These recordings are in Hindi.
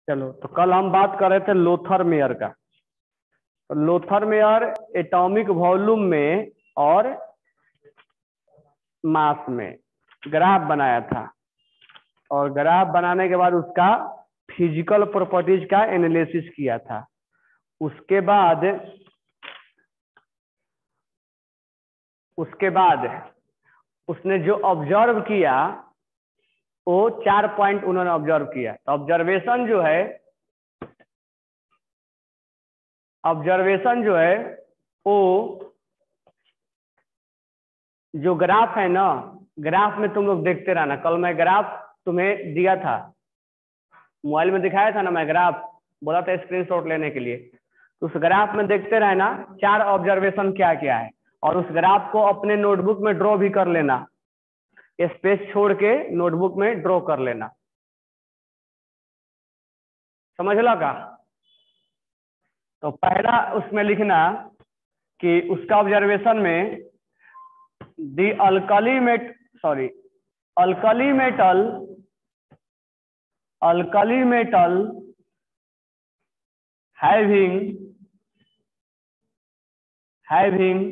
चलो, तो कल हम बात कर रहे थे लोथरमेयर का। तो लोथरमेयर एटॉमिक वॉल्यूम में और मास में ग्राफ बनाया था, और ग्राफ बनाने के बाद उसका फिजिकल प्रॉपर्टीज का एनालिसिस किया था। उसके बाद उसने जो ऑब्जर्व किया वो 4 पॉइंट उन्होंने ऑब्जर्व किया। तो ऑब्जर्वेशन जो है वो जो ग्राफ है ना, ग्राफ में तुम लोग देखते रहना। कल मैं ग्राफ तुम्हें दिया था, मोबाइल में दिखाया था ना, मैं ग्राफ बोला था स्क्रीनशॉट लेने के लिए। तो उस ग्राफ में देखते रहना 4 ऑब्जर्वेशन क्या क्या है, और उस ग्राफ को अपने नोटबुक में ड्रॉ भी कर लेना, स्पेस छोड़ के नोटबुक में ड्रॉ कर लेना। समझ लो का? तो पहला उसमें लिखना कि उसका ऑब्जर्वेशन में the alkali metal having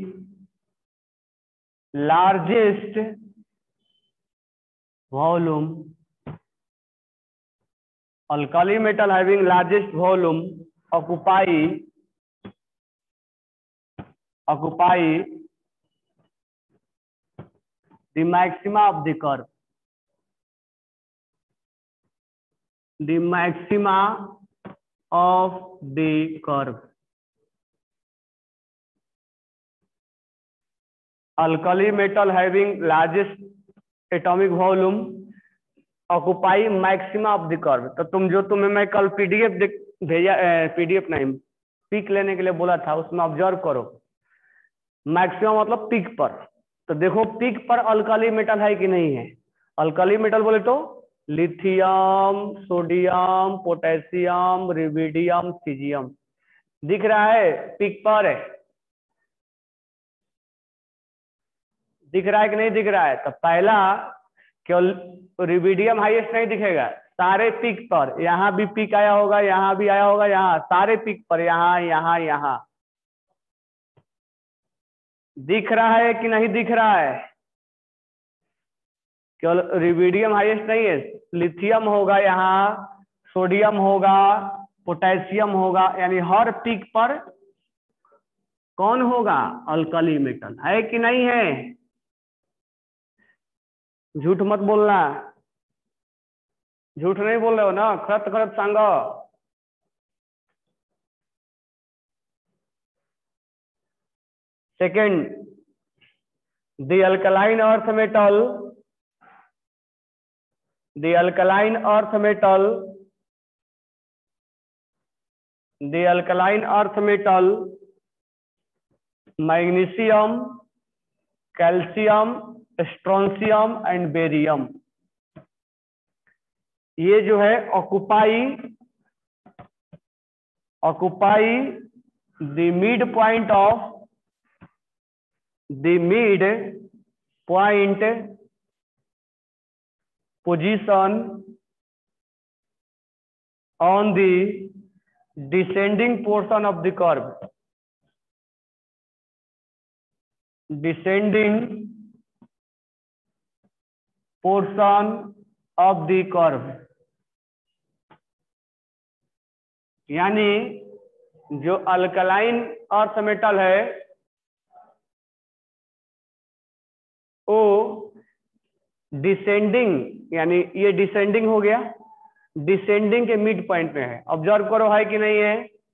largest volume, alkali metal having largest volume occupy the maxima of the curve. The maxima of the curve. Alkali metal having largest atomic volume occupy maxima of the curve. तो तुम्हें मैं कल पीडीएफ भेजा, पीडीएफ नहीं, पिक लेने के लिए बोला था, उसमें ऑब्जर्व करो। मैक्सिमम मतलब पीक पर। तो देखो पीक पर अल्कली मेटल है कि नहीं है। अल्कली मेटल बोले तो lithium, sodium, potassium, rubidium, caesium दिख रहा है पीक पर है, दिख रहा है कि नहीं दिख रहा है। तो पहला केवल रुबिडियम हाईएस्ट नहीं दिखेगा, सारे पीक पर, यहाँ भी पीक आया होगा, यहाँ भी आया होगा, यहाँ सारे पीक पर, यहाँ दिख रहा है कि नहीं दिख रहा है। केवल रुबिडियम हाईएस्ट नहीं है, लिथियम होगा, यहाँ सोडियम होगा, पोटेशियम होगा, यानी हर पीक पर कौन होगा? अल्कली मेटल है कि नहीं है। झूठ मत बोलना, झूठ नहीं बोल रहे हो ना, खरत सांगो। Second, the alkaline earth metal magnesium, calcium, strontium and barium, ये जो है occupy the midpoint position on the descending portion of the curve. यानी जो अल्कलाइन अर्थ मेटल है वो डिसेंडिंग, यानी ये डिसेंडिंग हो गया, डिसेंडिंग के मिड पॉइंट में है। ऑब्जर्व करो है कि नहीं है।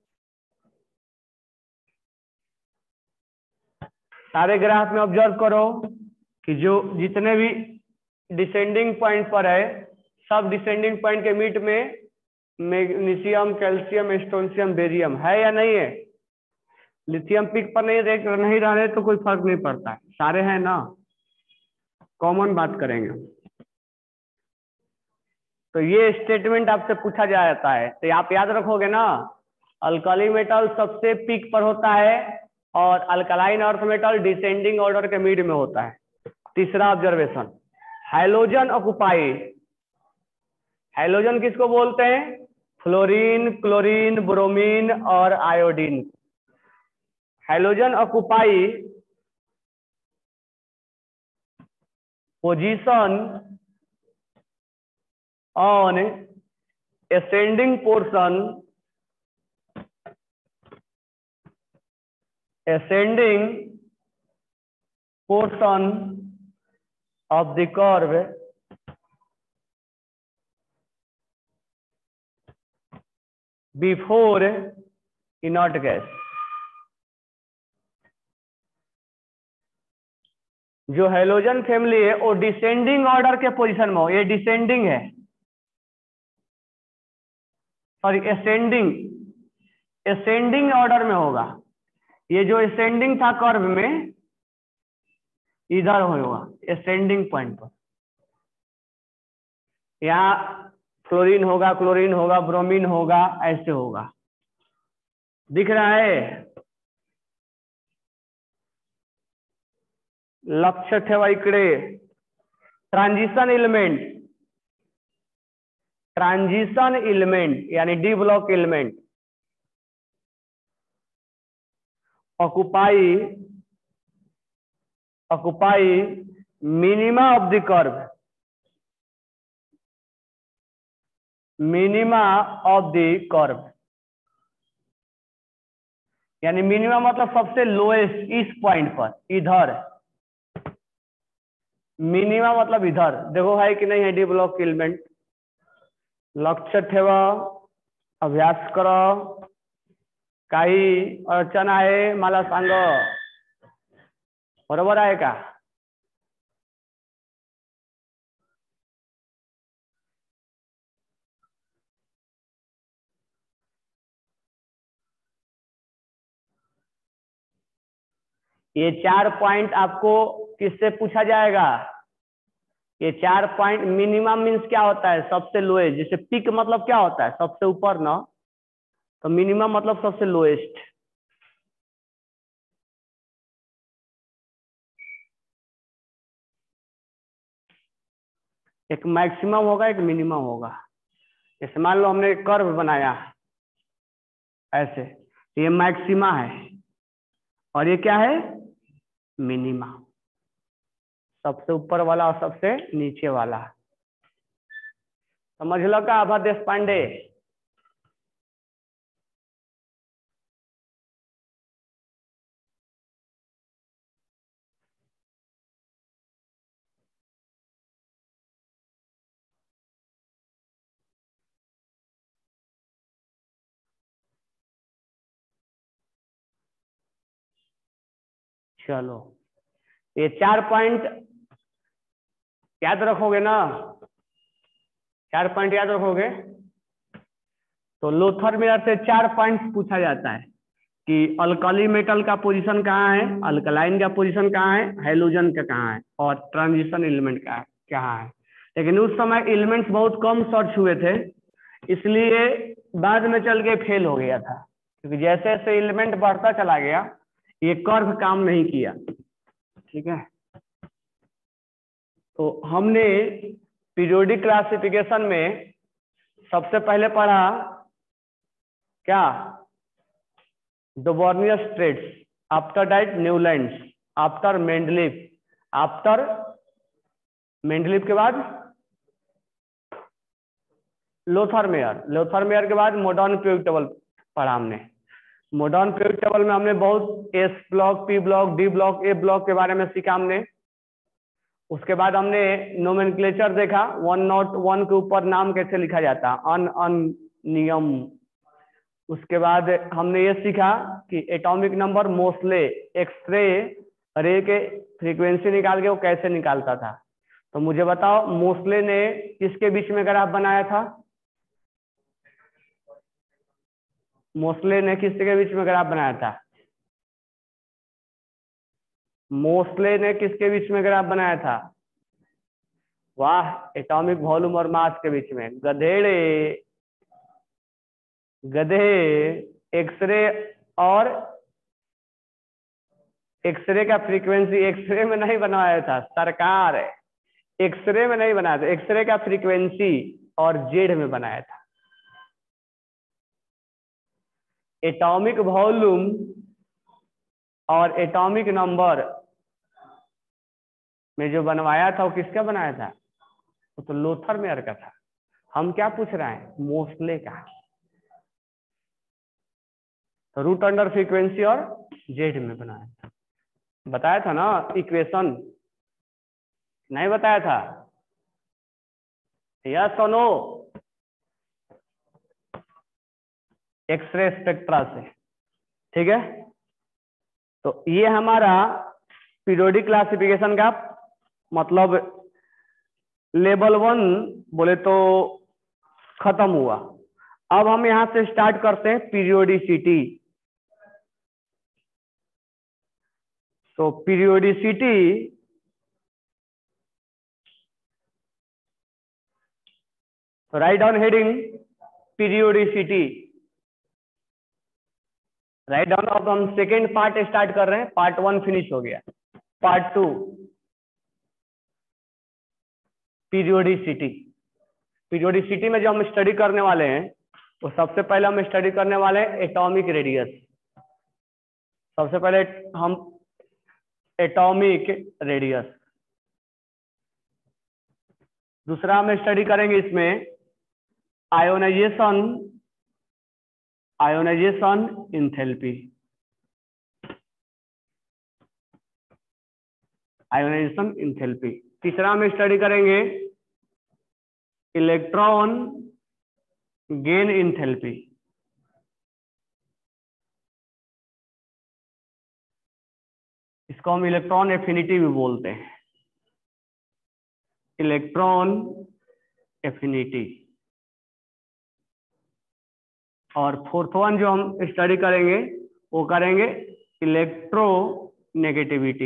सारे ग्राफ में ऑब्जर्व करो कि जो जितने भी डिसेंडिंग पॉइंट पर है, सब डिसेंडिंग पॉइंट के मिड में मैग्नीशियम, कैल्शियम, स्ट्रोंशियम, बेरियम है या नहीं है। लिथियम पिक पर नहीं रहे तो कोई फर्क नहीं पड़ता है, सारे हैं ना, कॉमन बात करेंगे। तो ये स्टेटमेंट आपसे पूछा जाता है, तो आप याद रखोगे ना, अल्कली मेटल सबसे पीक पर होता है और alkaline earth metal descending order के मिड में होता है। तीसरा ऑब्जर्वेशन, हैलोजन ऑक्युपाई। हैलोजन किसको बोलते हैं? फ्लोरीन, क्लोरीन, ब्रोमीन और iodine. Halogen occupy position on ascending portion of the curve before inert gas। जो हेलोजन फैमिली है वो डिसेंडिंग ऑर्डर के पोजीशन में हो, ये डिसेंडिंग है, सॉरी असेंडिंग ऑर्डर में होगा। ये जो असेंडिंग था कर्व में इधर होगा असेंडिंग पॉइंट पर। यहाँ फ्लोरीन होगा, क्लोरीन होगा, ब्रोमीन होगा, ऐसे होगा। दिख रहा है? लक्ष्य ठेवा इकडे। ट्रांजिशन एलिमेंट यानी D block element occupy minima of the curve, यानी मिनिमा मतलब सबसे लोएस्ट, इस पॉइंट पर, इधर। मिनिमा मतलब इधर। देखो है कि नहीं है डी ब्लॉक एलिमेंट। लक्ष्य ठेवा, अभ्यास करो, काही अडचण आहे मला सांग। बरोबर आहे का? ये 4 पॉइंट आपको किससे पूछा जाएगा? ये 4 पॉइंट मिनिमम मीन्स क्या होता है? सबसे लोएस्ट। जैसे पिक मतलब क्या होता है? सबसे ऊपर ना, तो मिनिमम मतलब सबसे लोएस्ट। एक मैक्सिमम होगा, एक मिनिमम होगा। जैसे मान लो हमने एक कर्व बनाया ऐसे, ये मैक्सिमा है और ये क्या है? मिनिमा। सबसे ऊपर वाला और सबसे नीचे वाला। समझ लो का आभा देश पांडे? चलो, ये 4 पॉइंट याद रखोगे ना? 4 पॉइंट याद रखोगे? तो लोथर मेयर से 4 पॉइंट पूछा जाता है कि अल्कली मेटल का पोजीशन कहाँ है, अल्कलाइन का पोजीशन कहाँ है, हैलोजन का कहाँ है, और ट्रांजिशन एलिमेंट का कहाँ है। लेकिन उस समय एलिमेंट्स बहुत कम सर्च हुए थे, इसलिए बाद में चल के फेल हो गया था। क्योंकि जैसे जैसे एलिमेंट बढ़ता चला गया, ये कर्व काम नहीं किया। ठीक है, तो हमने पीरियोडिक क्लासिफिकेशन में सबसे पहले पढ़ा क्या? Dobereiner's triads, after that Newlands, after Mendeleev, after Mendeleev के बाद लोथर मेयर के बाद मॉडर्न पीरियोडिक टेबल पढ़ा हमने। मॉडर्न पीरियोडिक टेबल में हमने बहुत S block, P block, D block, A block के बारे में सीखा हमने। उसके बाद हमने नोमेनक्लेचर देखा, 101 के ऊपर नाम कैसे लिखा जाता, अन नियम। उसके बाद हमने ये सीखा कि एटॉमिक नंबर मोस्ले एक्सरे रे के फ्रीक्वेंसी निकाल के वो कैसे निकालता था। तो मुझे बताओ, मोस्ले ने किसके बीच में ग्राफ बनाया था? मोस्ले ने किसके बीच में ग्राफ बनाया था? मोस्ले ने किसके बीच में ग्राफ बनाया था? वाह, एटॉमिक वॉल्यूम और मास के बीच में। गधे एक्सरे और एक्सरे का फ्रीक्वेंसी एक्सरे में नहीं बनाया था सरकार, एक्सरे में नहीं बनाया था, एक्सरे का फ्रीक्वेंसी और जेड में बनाया था। एटॉमिक वॉल्यूम और एटॉमिक नंबर में जो बनवाया था वो किसका बनाया था? वो तो लोथर मेयर का था। हम क्या पूछ रहे हैं? मोस्ले का। तो रूट अंडर फ्रीक्वेंसी और जेड में बनाया था। बताया था ना इक्वेशन? नहीं बताया था? यस और नो? एक्सरे स्पेक्ट्रा से। ठीक है, तो ये हमारा पीरियोडिक क्लासिफिकेशन का मतलब लेवल 1 बोले तो खत्म हुआ। अब हम यहां से स्टार्ट करते हैं पीरियोडिसिटी। तो periodicity right down heading periodicity. Right down. अब हम सेकेंड पार्ट स्टार्ट कर रहे हैं। पार्ट 1 फिनिश हो गया। Part 2 periodicity. पीरियोडिसिटी में जो हम स्टडी करने वाले हैं वो सबसे पहले हम स्टडी करने वाले हैं एटॉमिक रेडियस। सबसे पहले हम एटॉमिक रेडियस। दूसरा हम स्टडी करेंगे इसमें ionisation, ionisation enthalpy. Ionisation enthalpy. तीसरा हम स्टडी करेंगे इलेक्ट्रॉन गेन इंथैल्पी। इसको हम इलेक्ट्रॉन एफिनिटी भी बोलते हैं। Electron affinity. और फोर्थ वन जो हम स्टडी करेंगे वो करेंगे इलेक्ट्रोनेगेटिविटी।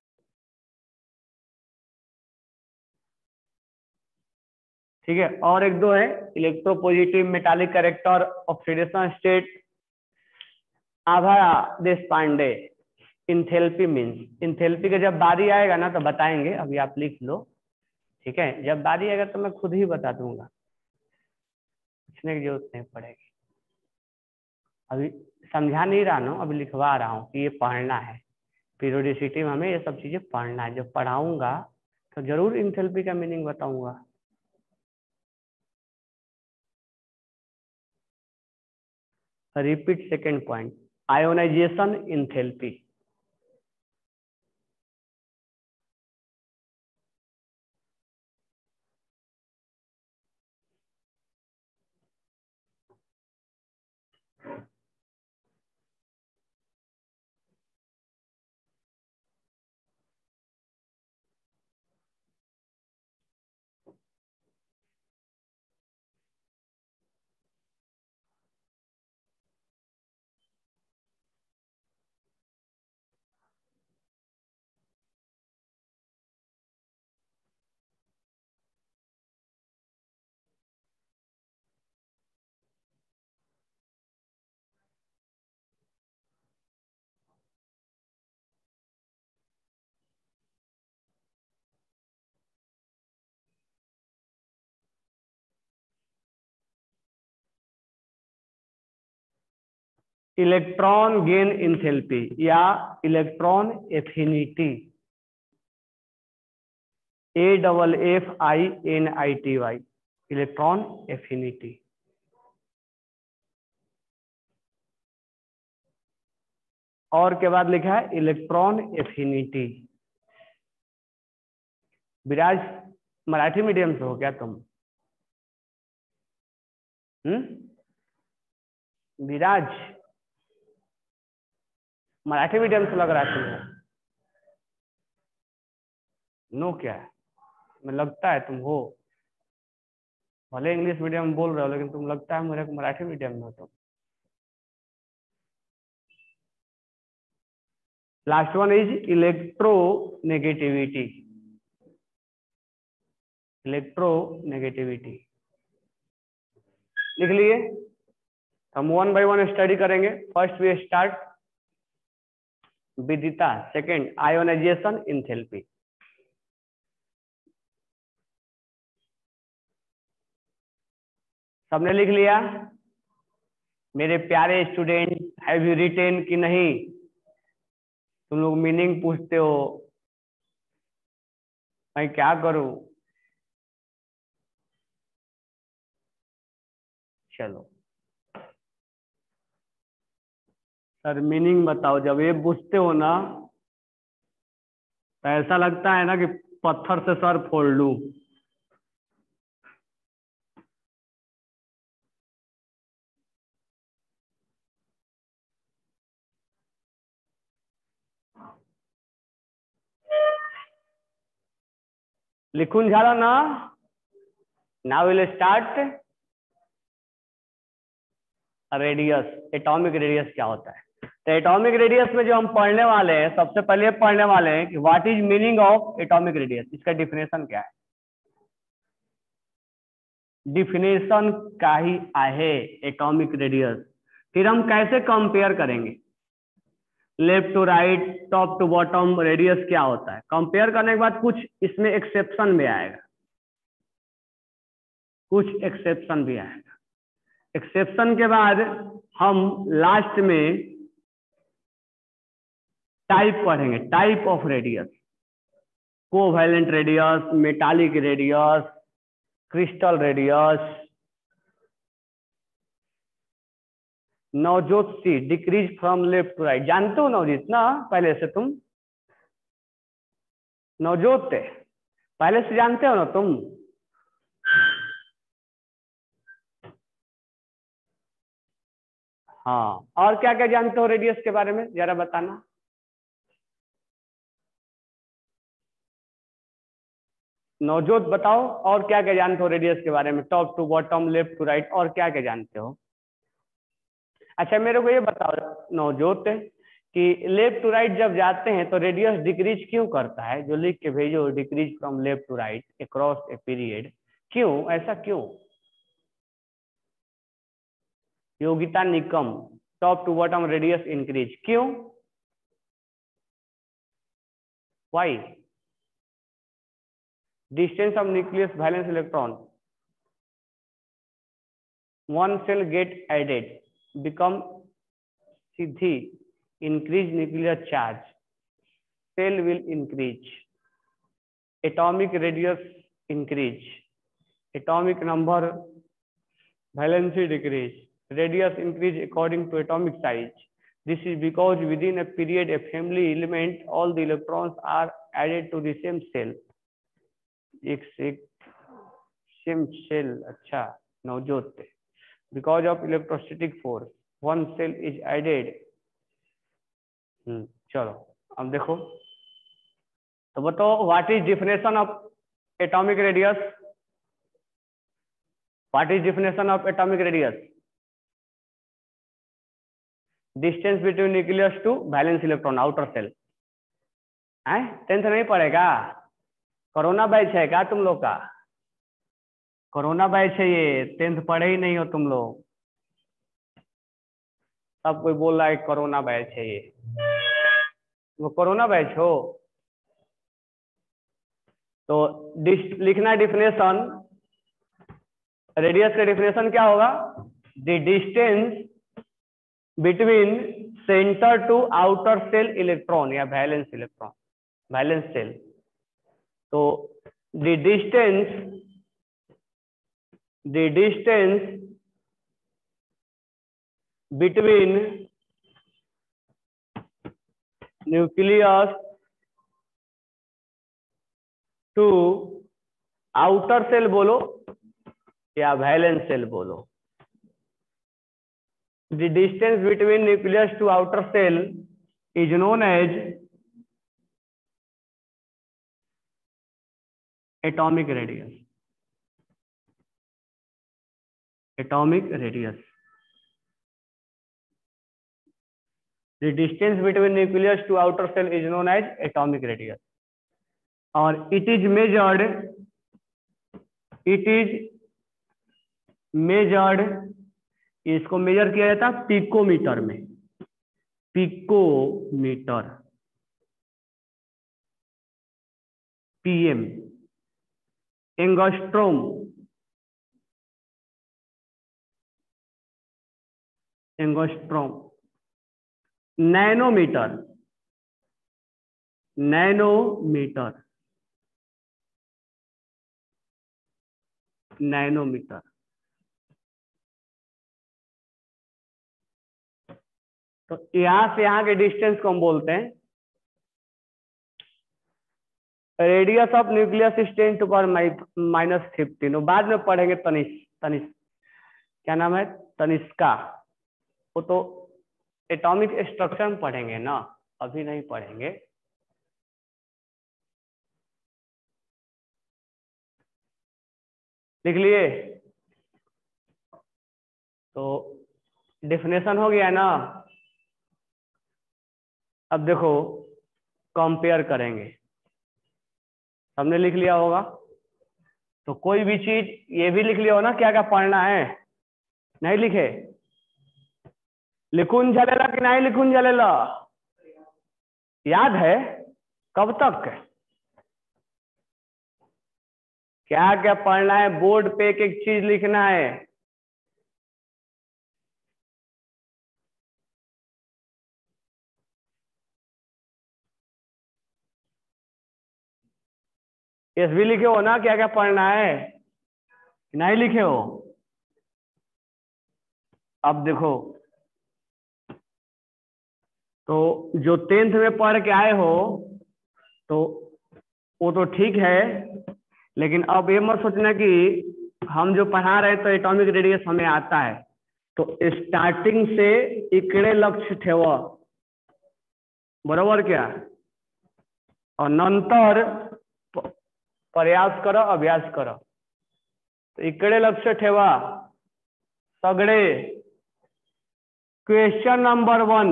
ठीक है, और एक दो है electropositive metallic character, oxidation state, Abha Deshpande, enthalpy means. Enthalpy का जब बारी आएगा ना तो बताएंगे, अभी आप लिख लो। ठीक है, जब बारी आएगा तो मैं खुद ही बता दूंगा, पूछने की जरूरत नहीं पड़ेगी। अभी समझा नहीं रहा हूँ, अभी लिखवा रहा हूँ कि ये पढ़ना है। पीरियोडिसिटी में हमें ये सब चीजें पढ़ना है। जब पढ़ाऊंगा तो जरूर इंथैल्पी का मीनिंग बताऊंगा। Repeat second point, ionisation enthalpy. Electron gain enthalpy या electron affinity, AFFINITY, electron affinity. और के बाद लिखा है electron affinity. Viraj Marathi medium से हो क्या तुम? विराज मराठी मीडियम से लग रहा है तुम्हें? नो क्या है? मैं लगता है तुम हो, भले इंग्लिश मीडियम में बोल रहे हो लेकिन तुम लगता है मेरे को मराठी मीडियम में हो तुम। Last one is electronegativity. Electronegativity लिख लिए। हम वन बाय वन स्टडी करेंगे। First we start Vidita, second ionisation enthalpy. सबने लिख लिया? मेरे प्यारे स्टूडेंट, हैव यू रिटेन कि नहीं? तुम लोग मीनिंग पूछते हो, मैं क्या करूं? चलो सर, मीनिंग बताओ। जब ये पूछते हो ना तो ऐसा लगता है ना कि पत्थर से सर फोड़ लूं। लिखून झाला ना? Now will start. Radius, atomic radius क्या होता है? तो एटॉमिक रेडियस में जो हम पढ़ने वाले हैं, सबसे पहले पढ़ने वाले हैं कि what is meaning of atomic radius. इसका डिफिनेशन क्या है? डिफिनेशन का ही आहे एटॉमिक रेडियस। फिर हम कैसे कंपेयर करेंगे left to right, top to bottom, radius क्या होता है? कंपेयर करने के बाद कुछ इसमें एक्सेप्शन भी आएगा, कुछ एक्सेप्शन भी आएगा। एक्सेप्शन के बाद हम लास्ट में टाइप पढ़ेंगे, type of radius. Covalent radius, metallic radius, crystal radius. Navjot सी, decrease from left to right. जानते हो नवजीत ना पहले से तुम? नवजोत पहले से जानते हो ना तुम? हाँ, और क्या क्या जानते हो रेडियस के बारे में, जरा बताना। नवजोत बताओ, और क्या क्या जानते हो रेडियस के बारे में? Top to bottom, left to right, और क्या क्या जानते हो? अच्छा मेरे को ये बताओ नवजोत कि लेफ्ट टू राइट जब जाते हैं तो रेडियस डिक्रीज क्यों करता है? जो लिख के भेजो, decrease from left to right across a period, क्यों? ऐसा क्यों? Yogita Nikam, top to bottom radius increase, क्यों? Why? Distance of nucleus valence electron, one cell get added, become सीधी, increase nuclear charge, cell will increase, atomic radius increase, atomic number valency decrease, radius increase according to atomic size. This is because within a period a family element all the electrons are added to the same cell. एक same cell। अच्छा Navjot, because of electrostatic force one cell is added। चलो अब देखो, तो बताओ what is definition of atomic radius? What is definition of atomic radius? Distance between nucleus to valence electron outer shell. है, टेंथ नहीं पढ़ेगा? कोरोना बैच है क्या तुम लोग का? कोरोना बैच है ये, टेंथ पढ़े ही नहीं हो तुम लोग। सब कोई बोल रहा है कोरोना बैच है ये। वो कोरोना बैच हो तो लिखना डिफिनेशन। रेडियस का डिफिनेशन क्या होगा? The distance between centre to outer cell electron या वैलेंस इलेक्ट्रॉन, वैलेंस सेल। तो the distance between nucleus to outer shell बोलो या वैलेंस सेल बोलो, the distance between nucleus to outer shell is known as atomic radius. Atomic radius, the distance between nucleus to outer cell is known as atomic radius। और it is measured, इसको मेजर किया जाता है पिकोमीटर में, picometre, PM, angstrom, angstrom, nanometre, nanometre, nanometre. तो यहां से यहां के डिस्टेंस को हम बोलते हैं रेडियस ऑफ न्यूक्लियस इज 10⁻⁻15। बाद में पढ़ेंगे तनिष्क, क्या नाम है, तनिष्का। वो तो एटॉमिक स्ट्रक्चर में पढ़ेंगे ना, अभी नहीं पढ़ेंगे। लिख लिए? तो डेफिनेशन हो गया ना। अब देखो कंपेयर करेंगे, हमने लिख लिया होगा। तो कोई भी चीज ये भी लिख लिया हो ना, क्या क्या पढ़ना है। नहीं लिखे? लिखून झलेला कि नहीं लिखून झलेला? याद है? कब तक? क्या क्या पढ़ना है, बोर्ड पे एक एक चीज लिखना है। एस भी लिखे हो ना, क्या क्या पढ़ना है? नहीं लिखे हो? अब देखो, तो जो 10th में पढ़ के आए हो तो वो तो ठीक है, लेकिन अब ये मत सोचना कि हम जो पढ़ा रहे तो एटॉमिक रेडियस हमें आता है। तो स्टार्टिंग से इकडे लक्ष्य ठेवा, बरोबर क्या? और नंतर प्रयास करो, अभ्यास करो। तो इकडे लक्ष्य ठेवा सगळे। क्वेश्चन नंबर 1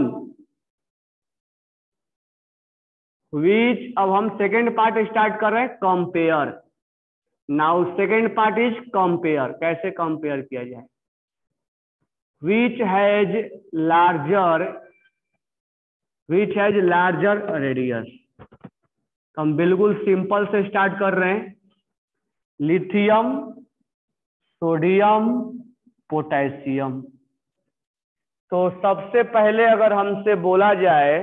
विच, अब हम सेकेंड पार्ट स्टार्ट कर रहे हैं, compare. Now second part is compare. कैसे कंपेयर किया जाए? Which has larger radius. तो हम बिल्कुल सिंपल से स्टार्ट कर रहे हैं, लिथियम, सोडियम, पोटेशियम। तो सबसे पहले अगर हमसे बोला जाए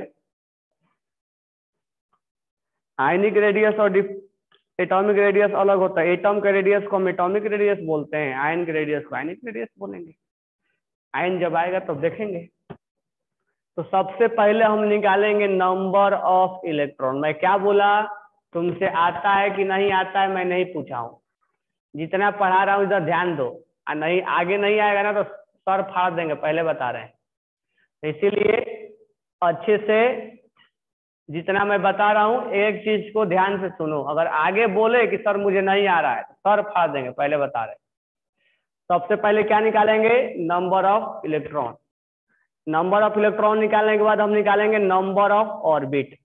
आयनिक रेडियस और एटॉमिक रेडियस अलग होता है। एटम के रेडियस को हम एटॉमिक रेडियस बोलते हैं, आयन के रेडियस को आयनिक रेडियस बोलेंगे। आयन जब आएगा तब देखेंगे। तो सबसे पहले हम निकालेंगे नंबर ऑफ इलेक्ट्रॉन। मैं क्या बोला, तुमसे आता है कि नहीं आता है मैं नहीं पूछा हूं, जितना पढ़ा रहा हूं इधर ध्यान दो। और नहीं आगे नहीं आएगा ना तो सर फाड़ देंगे, पहले बता रहे हैं। इसीलिए अच्छे से जितना मैं बता रहा हूं एक चीज को ध्यान से सुनो। अगर आगे बोले कि सर मुझे नहीं आ रहा है तो सर फाड़ देंगे, पहले बता रहे। सबसे पहले क्या निकालेंगे? Number of electron. Number of electron निकालने के बाद हम निकालेंगे number of orbit.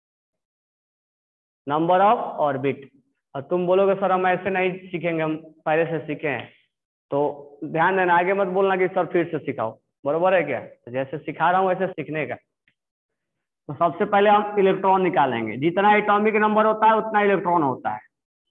Number of orbit. और तुम बोलोगे सर हम ऐसे नहीं सीखेंगे, हम पहले से सीखे हैं। तो ध्यान देना, आगे मत बोलना कि सर फिर से सिखाओ, बरोबर है क्या? तो जैसे सिखा रहा हूं वैसे सीखने का। तो सबसे पहले हम इलेक्ट्रॉन निकालेंगे। जितना एटॉमिक नंबर होता है उतना इलेक्ट्रॉन होता है।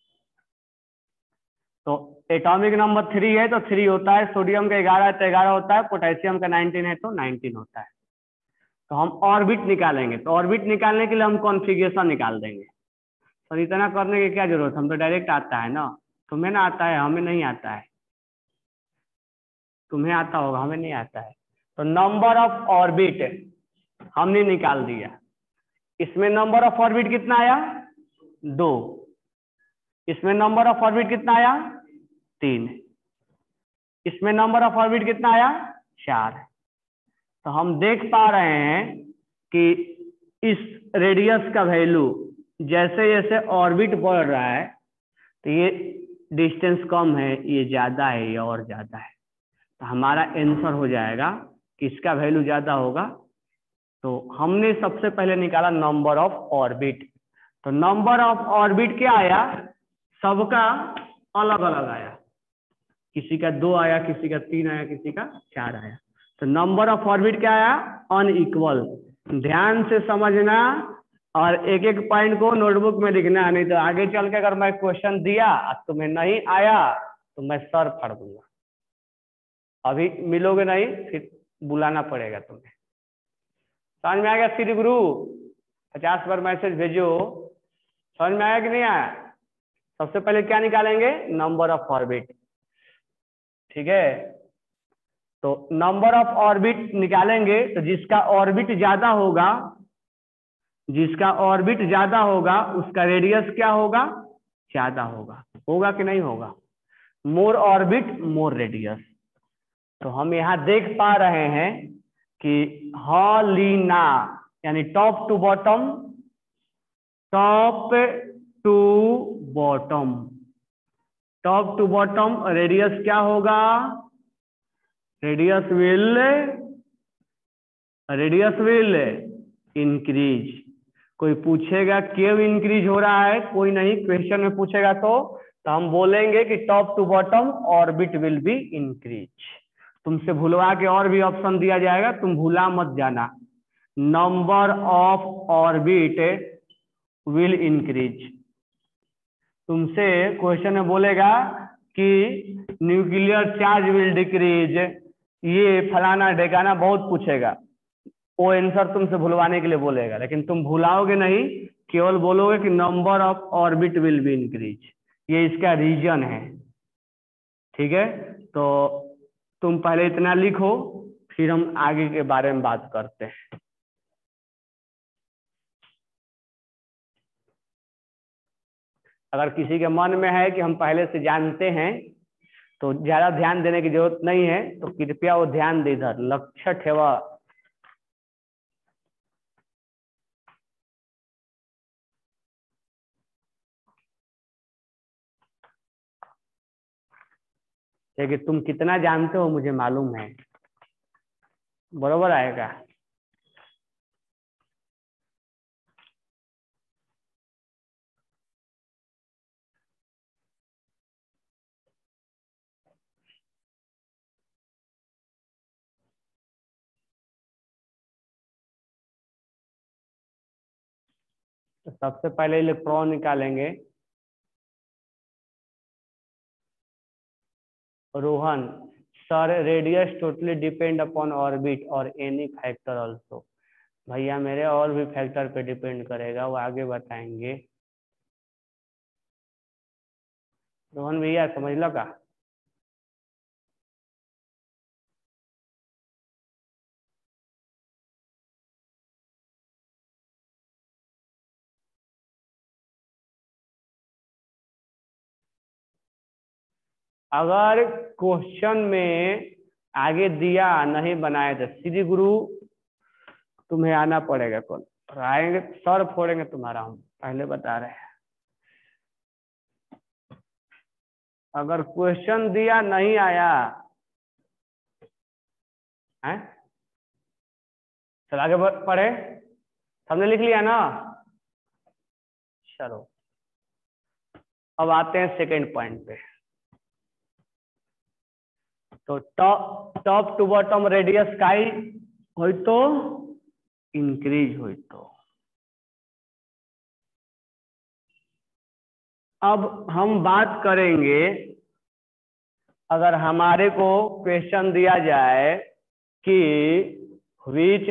तो एटॉमिक नंबर 3 है तो 3 होता है, सोडियम का 11 है तो 11 होता है, पोटेशियम का 19 है तो 19 होता है। तो हम ऑर्बिट निकालेंगे। तो ऑर्बिट निकालने के लिए हम कॉन्फ़िगरेशन निकाल देंगे। तो इतना करने की क्या जरूरत, हम तो डायरेक्ट आता है ना। तुम्हें ना आता है, हमें नहीं आता है। तुम्हें आता होगा, हमें नहीं आता है। तो नंबर ऑफ ऑर्बिट हमने निकाल दिया। इसमें नंबर ऑफ ऑर्बिट कितना आया? 2। इसमें नंबर ऑफ ऑर्बिट कितना आया? 3। इसमें नंबर ऑफ ऑर्बिट कितना आया? 4। तो हम देख पा रहे हैं कि इस रेडियस का वैल्यू जैसे जैसे ऑर्बिट बढ़ रहा है तो ये डिस्टेंस कम है, ये ज्यादा है, ये और ज्यादा है। तो हमारा आंसर हो जाएगा कि इसका वैल्यू ज्यादा होगा। तो हमने सबसे पहले निकाला नंबर ऑफ ऑर्बिट। तो नंबर ऑफ ऑर्बिट क्या आया? सबका अलग अलग आया। किसी का 2 आया, किसी का 3 आया, किसी का 4 आया। तो नंबर ऑफ ऑर्बिट क्या आया? अनइक्वल। ध्यान से समझना और एक एक पॉइंट को नोटबुक में लिखना, नहीं तो आगे चल के अगर मैं क्वेश्चन दिया तुम्हें नहीं आया तो मैं सर फाड़ दूंगा। अभी मिलोगे नहीं, फिर बुलाना पड़ेगा तुम्हें। समझ में आ गया श्री गुरु? 50 बार मैसेज भेजो। समझ में आया कि नहीं आया? सबसे पहले क्या निकालेंगे? Number of orbit. ठीक है, तो नंबर ऑफ ऑर्बिट निकालेंगे तो जिसका ऑर्बिट ज्यादा होगा, जिसका ऑर्बिट ज्यादा होगा उसका रेडियस क्या होगा? ज्यादा होगा। होगा कि नहीं होगा? More orbit more radius. तो हम यहाँ देख पा रहे हैं कि हॉलिना यानी top to bottom, top to bottom, top to bottom radius क्या होगा? Radius will increase. कोई पूछेगा क्यों इंक्रीज हो रहा है, कोई नहीं, क्वेश्चन में पूछेगा तो हम बोलेंगे कि top to bottom orbit will be increase. तुमसे भूलवा के और भी ऑप्शन दिया जाएगा, तुम भूला मत जाना। Number of orbit will increase. तुमसे क्वेश्चन में बोलेगा कि न्यूक्लियर चार्ज विल डिक्रीज, ये फलाना ढेकाना बहुत पूछेगा, वो आंसर तुमसे भुलवाने के लिए बोलेगा, लेकिन तुम भुलाओगे नहीं, केवल बोलोगे कि number of orbit will be increase. ये इसका रीजन है। ठीक है, तो तुम पहले इतना लिखो, फिर हम आगे के बारे में बात करते हैं। अगर किसी के मन में है कि हम पहले से जानते हैं तो ज्यादा ध्यान देने की जरूरत नहीं है, तो कृपया वो ध्यान दे, इधर लक्ष्य ठेवा। कि तुम कितना जानते हो मुझे मालूम है। बरोबर आएगा? तो सबसे पहले इलेक्ट्रॉन निकालेंगे। Rohan sir, radius totally depend upon orbit और एनी फैक्टर ऑल्सो। भैया मेरे और भी फैक्टर पे डिपेंड करेगा, वो आगे बताएंगे। रोहन भैया समझ लो का? अगर क्वेश्चन में आगे दिया नहीं बनाए तो श्री गुरु तुम्हें आना पड़ेगा। कौन आएंगे? सर फोड़ेंगे तुम्हारा, हम पहले बता रहे हैं। अगर क्वेश्चन दिया नहीं आया है, चल आगे पढ़े। हमने लिख लिया ना? चलो अब आते हैं सेकंड पॉइंट पे। तो टॉप टू बॉटम रेडियस काई हो तो इंक्रीज हो तो। अब हम बात करेंगे, अगर हमारे को क्वेश्चन दिया जाए कि विच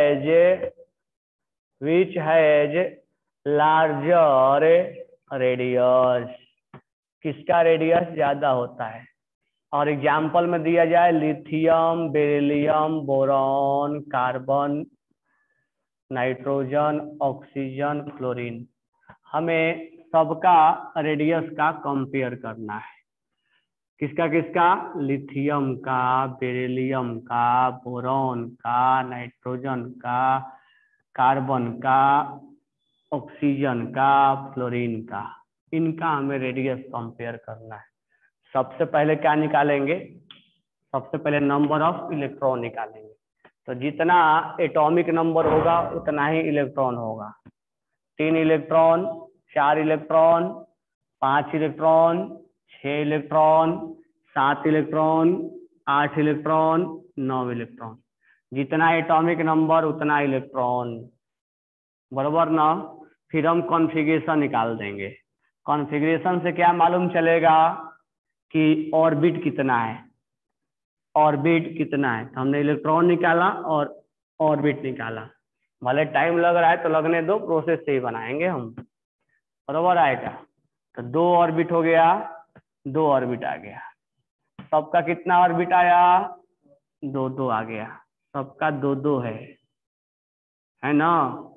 हैज लार्जर रेडियस, किसका रेडियस ज्यादा होता है, और एग्जाम्पल में दिया जाए lithium, beryllium, boron, carbon, nitrogen, oxygen, fluorine, हमें सबका रेडियस का कंपेयर करना है। किसका किसका? लिथियम का, बेरिलियम का, बोरॉन का, नाइट्रोजन का, कार्बन का, ऑक्सीजन का, फ्लोरीन का, इनका हमें रेडियस कंपेयर करना है। सबसे पहले क्या निकालेंगे? सबसे पहले नंबर ऑफ इलेक्ट्रॉन निकालेंगे। तो जितना एटॉमिक नंबर होगा उतना ही इलेक्ट्रॉन होगा। 3 electron, 4 electron, 5 electron, 6 electron, 7 electron, 8 electron, 9 electron. जितना एटॉमिक नंबर उतना इलेक्ट्रॉन, बराबर ना? फिर हम कॉन्फ़िगरेशन निकाल देंगे। कॉन्फ़िगरेशन से क्या मालूम चलेगा कि ऑर्बिट कितना है। ऑर्बिट कितना है। तो हमने इलेक्ट्रॉन निकाला और ऑर्बिट निकाला। भले टाइम लग रहा है तो लगने दो, प्रोसेस से ही बनाएंगे हम, बराबर आएगा। तो 2 ऑर्बिट हो गया, 2 ऑर्बिट आ गया। सबका कितना ऑर्बिट आया? 2 आ गया। सबका 2 है ना?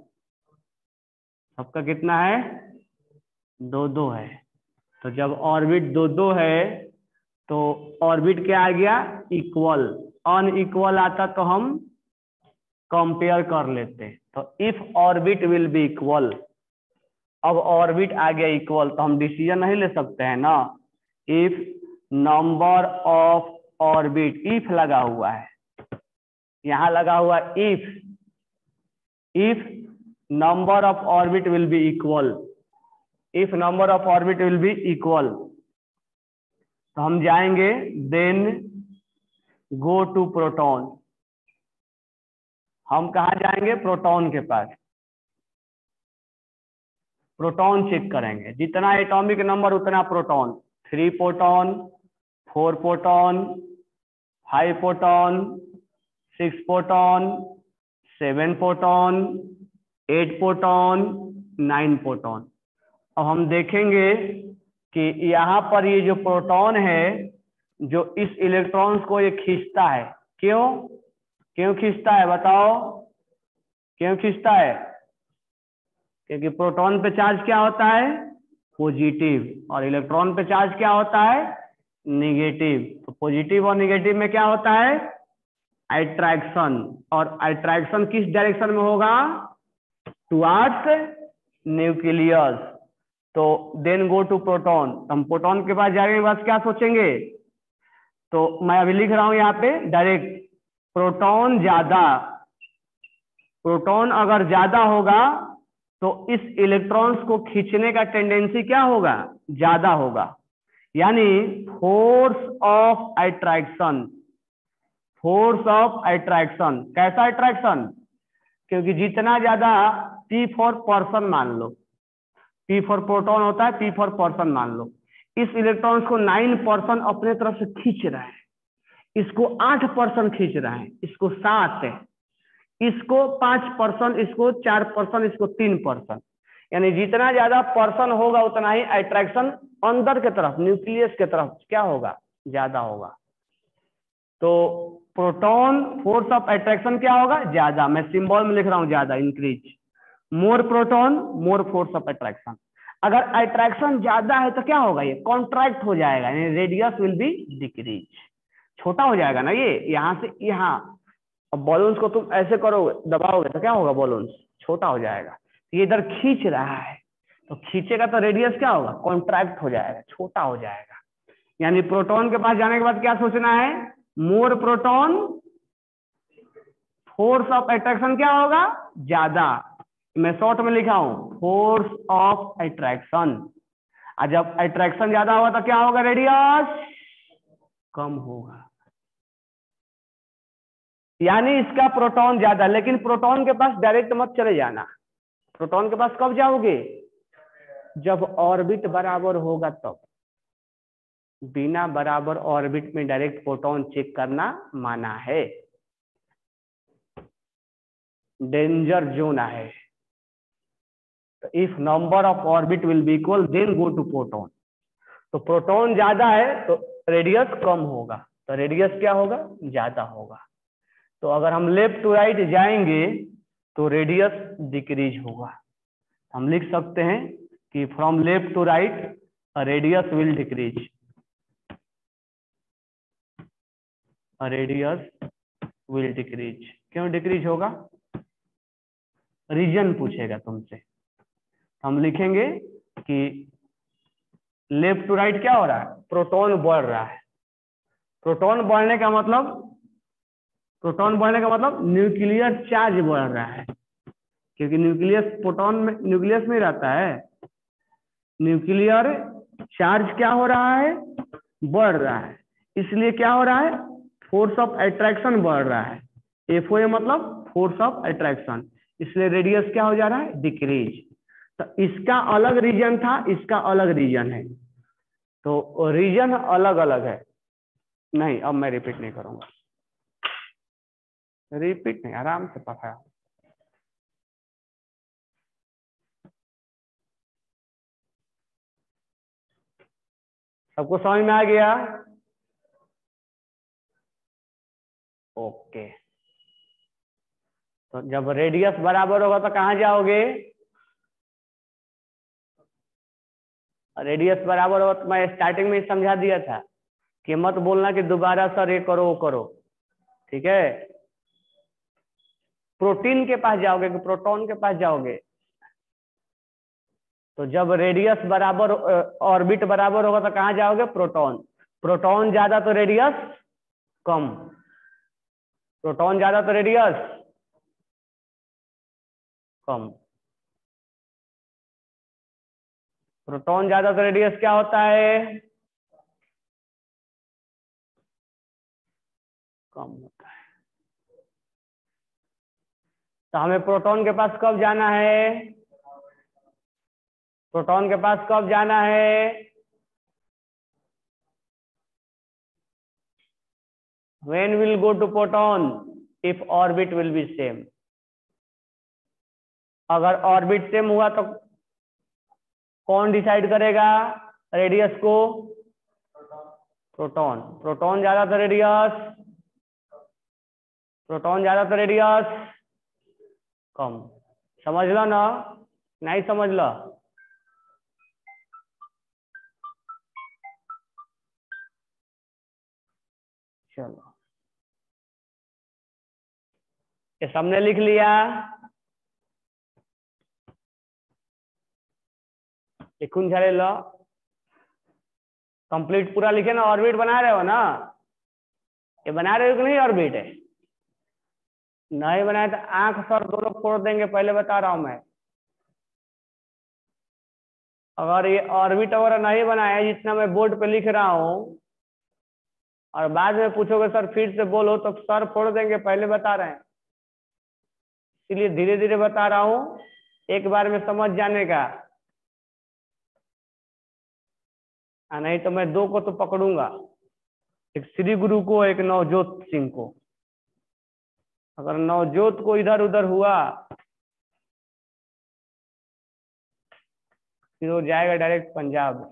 सबका कितना है? 2 है। तो जब ऑर्बिट 2 है तो ऑर्बिट क्या आ गया? इक्वल। अनइक्वल आता तो हम कंपेयर कर लेते। तो if orbit will be equal, अब ऑर्बिट आ गया इक्वल तो हम डिसीजन नहीं ले सकते हैं ना। If number of orbit, if लगा हुआ है, यहां लगा हुआ if number of orbit will be equal, if number of orbit will be equal, तो हम जाएंगे देन गो टू प्रोटॉन। हम कहा जाएंगे? प्रोटॉन के पास। प्रोटॉन चेक करेंगे, जितना एटॉमिक नंबर उतना proton. 3 proton, 4 proton, 5 proton, 6 proton, 7 proton, 8 proton, 9 proton. अब हम देखेंगे कि यहाँ पर ये जो प्रोटॉन है, जो इस इलेक्ट्रॉन्स को ये खींचता है। क्यों खींचता है बताओ? क्यों खींचता है? क्योंकि प्रोटॉन पे चार्ज क्या होता है? पॉजिटिव, और इलेक्ट्रॉन पे चार्ज क्या होता है? नेगेटिव। तो पॉजिटिव और नेगेटिव में क्या होता है? अट्रैक्शन। और अट्रैक्शन किस डायरेक्शन में होगा? Towards nucleus. तो देन गो टू प्रोटॉन। हम प्रोटॉन के पास जाने के बाद क्या सोचेंगे? तो मैं अभी लिख रहा हूं यहाँ पे डायरेक्ट, प्रोटॉन ज्यादा, प्रोटॉन अगर ज्यादा होगा तो इस इलेक्ट्रॉन्स को खींचने का टेंडेंसी क्या होगा? ज्यादा होगा। यानी force of attraction, force of attraction. कैसा अट्रैक्शन? क्योंकि जितना ज्यादा P फॉर पर्सन मान लो, P फॉर प्रोटॉन होता है, P फॉर पर्सन मान लो, इस इलेक्ट्रॉन्स को 9% अपने तरफ से खींच रहा है, इसको 8% खींच रहा है, इसको 7 है, इसको 5%, इसको 4%, इसको 3%। यानी जितना ज्यादा पर्सन होगा उतना ही अट्रैक्शन अंदर के तरफ, न्यूक्लियस के तरफ क्या होगा? ज्यादा होगा। तो प्रोटॉन फोर्स ऑफ अट्रैक्शन क्या होगा? ज्यादा। मैं सिंबल में लिख रहा हूं ज्यादा, increase. More proton more force of attraction. अगर अट्रैक्शन ज्यादा है तो क्या होगा? ये कॉन्ट्रैक्ट हो जाएगा, यानी रेडियस विल बी डिक्रीज, छोटा हो जाएगा ना ये, यहां से यहां। अब बॉलून्स को तुम ऐसे करोगे, दबाओगे तो क्या होगा? बॉलून्स छोटा हो जाएगा। ये इधर खींच रहा है तो खींचेगा तो रेडियस क्या होगा? कॉन्ट्रैक्ट हो जाएगा, छोटा हो जाएगा। यानी प्रोटॉन के पास जाने के बाद क्या सोचना है? More proton, force of attraction क्या होगा? ज्यादा। मैं शॉर्ट में लिखा हूं फोर्स ऑफ अट्रैक्शन। और जब अट्रैक्शन ज्यादा होगा तो क्या होगा? रेडियस कम होगा। यानी इसका प्रोटॉन ज्यादा। लेकिन प्रोटॉन के पास डायरेक्ट मत चले जाना। प्रोटॉन के पास कब जाओगे? जब ऑर्बिट बराबर होगा तब। बिना बराबर ऑर्बिट में डायरेक्ट प्रोटॉन चेक करना माना है, डेंजर जोन है। तो if number of orbit will be equal then go to proton. तो प्रोटॉन ज्यादा है तो रेडियस कम होगा, तो रेडियस क्या होगा? ज्यादा होगा। तो अगर हम लेफ्ट टू राइट जाएंगे तो रेडियस डिक्रीज होगा। हम लिख सकते हैं कि from left to right radius will decrease, radius will decrease. क्यों डिक्रीज होगा? रीजन पूछेगा तुमसे। हम लिखेंगे कि लेफ्ट टू राइट क्या हो रहा है? प्रोटॉन बढ़ रहा है। प्रोटॉन बढ़ने का मतलब, प्रोटॉन बढ़ने का मतलब न्यूक्लियर चार्ज बढ़ रहा है, क्योंकि न्यूक्लियस प्रोटॉन में, न्यूक्लियस में रहता है। न्यूक्लियर चार्ज क्या हो रहा है? बढ़ रहा है। इसलिए क्या हो रहा है? फोर्स ऑफ अट्रैक्शन बढ़ रहा है। FOA मतलब फोर्स ऑफ अट्रैक्शन, इसलिए रेडियस क्या हो जा रहा है? डिक्रीज। तो इसका अलग रीजन था, इसका अलग रीजन है, तो रीजन अलग अलग है। नहीं, अब मैं रिपीट नहीं करूंगा, रिपीट नहीं, आराम से पढ़ा। सबको समझ में आ गया? ओके, तो जब रेडियस बराबर होगा तो कहाँ जाओगे? रेडियस बराबर होगा तो मैं स्टार्टिंग में ही समझा दिया था कि मत बोलना कि दोबारा सर ये करो वो करो, ठीक है? प्रोटीन के पास जाओगे कि प्रोटॉन के पास जाओगे? तो जब रेडियस बराबर ऑर्बिट बराबर होगा तो कहाँ जाओगे? प्रोटॉन। प्रोटॉन ज्यादा तो रेडियस कम, प्रोटॉन ज्यादा तो रेडियस कम। प्रोटॉन ज्यादा तो रेडियस क्या होता है? कम होता है। तो हमें प्रोटॉन के पास कब जाना है? प्रोटॉन के पास कब जाना है? When will go to proton if orbit will be same? अगर ऑर्बिट सेम हुआ तो कौन डिसाइड करेगा रेडियस को? प्रोटॉन। प्रोटॉन ज्यादा तो रेडियस, प्रोटॉन ज्यादा तो रेडियस कम। समझ लो ना? नहीं समझ लो? चलो, ये सबने लिख लिया? लिखून झाले लो, कंप्लीट पूरा लिखे ना। ऑर्बिट बना रहे हो ना? ये बना रहे हो कि नहीं ऑर्बिट? है नहीं बनाए तो आंख सर दोनों फोड़ देंगे, पहले बता रहा हूं मैं। अगर ये ऑर्बिट वगैरह नहीं बनाया जितना मैं बोर्ड पे लिख रहा हूं और बाद में पूछोगे सर फिर से बोलो तो सर फोड़ देंगे, पहले बता रहे हैं। इसलिए धीरे धीरे बता रहा हूं, एक बार में समझ जाने का। नहीं तो मैं दो को तो पकड़ूंगा, एक श्री गुरु को, एक नवजोत सिंह को। अगर नवजोत को इधर उधर हुआ फिर वो जाएगा डायरेक्ट पंजाब।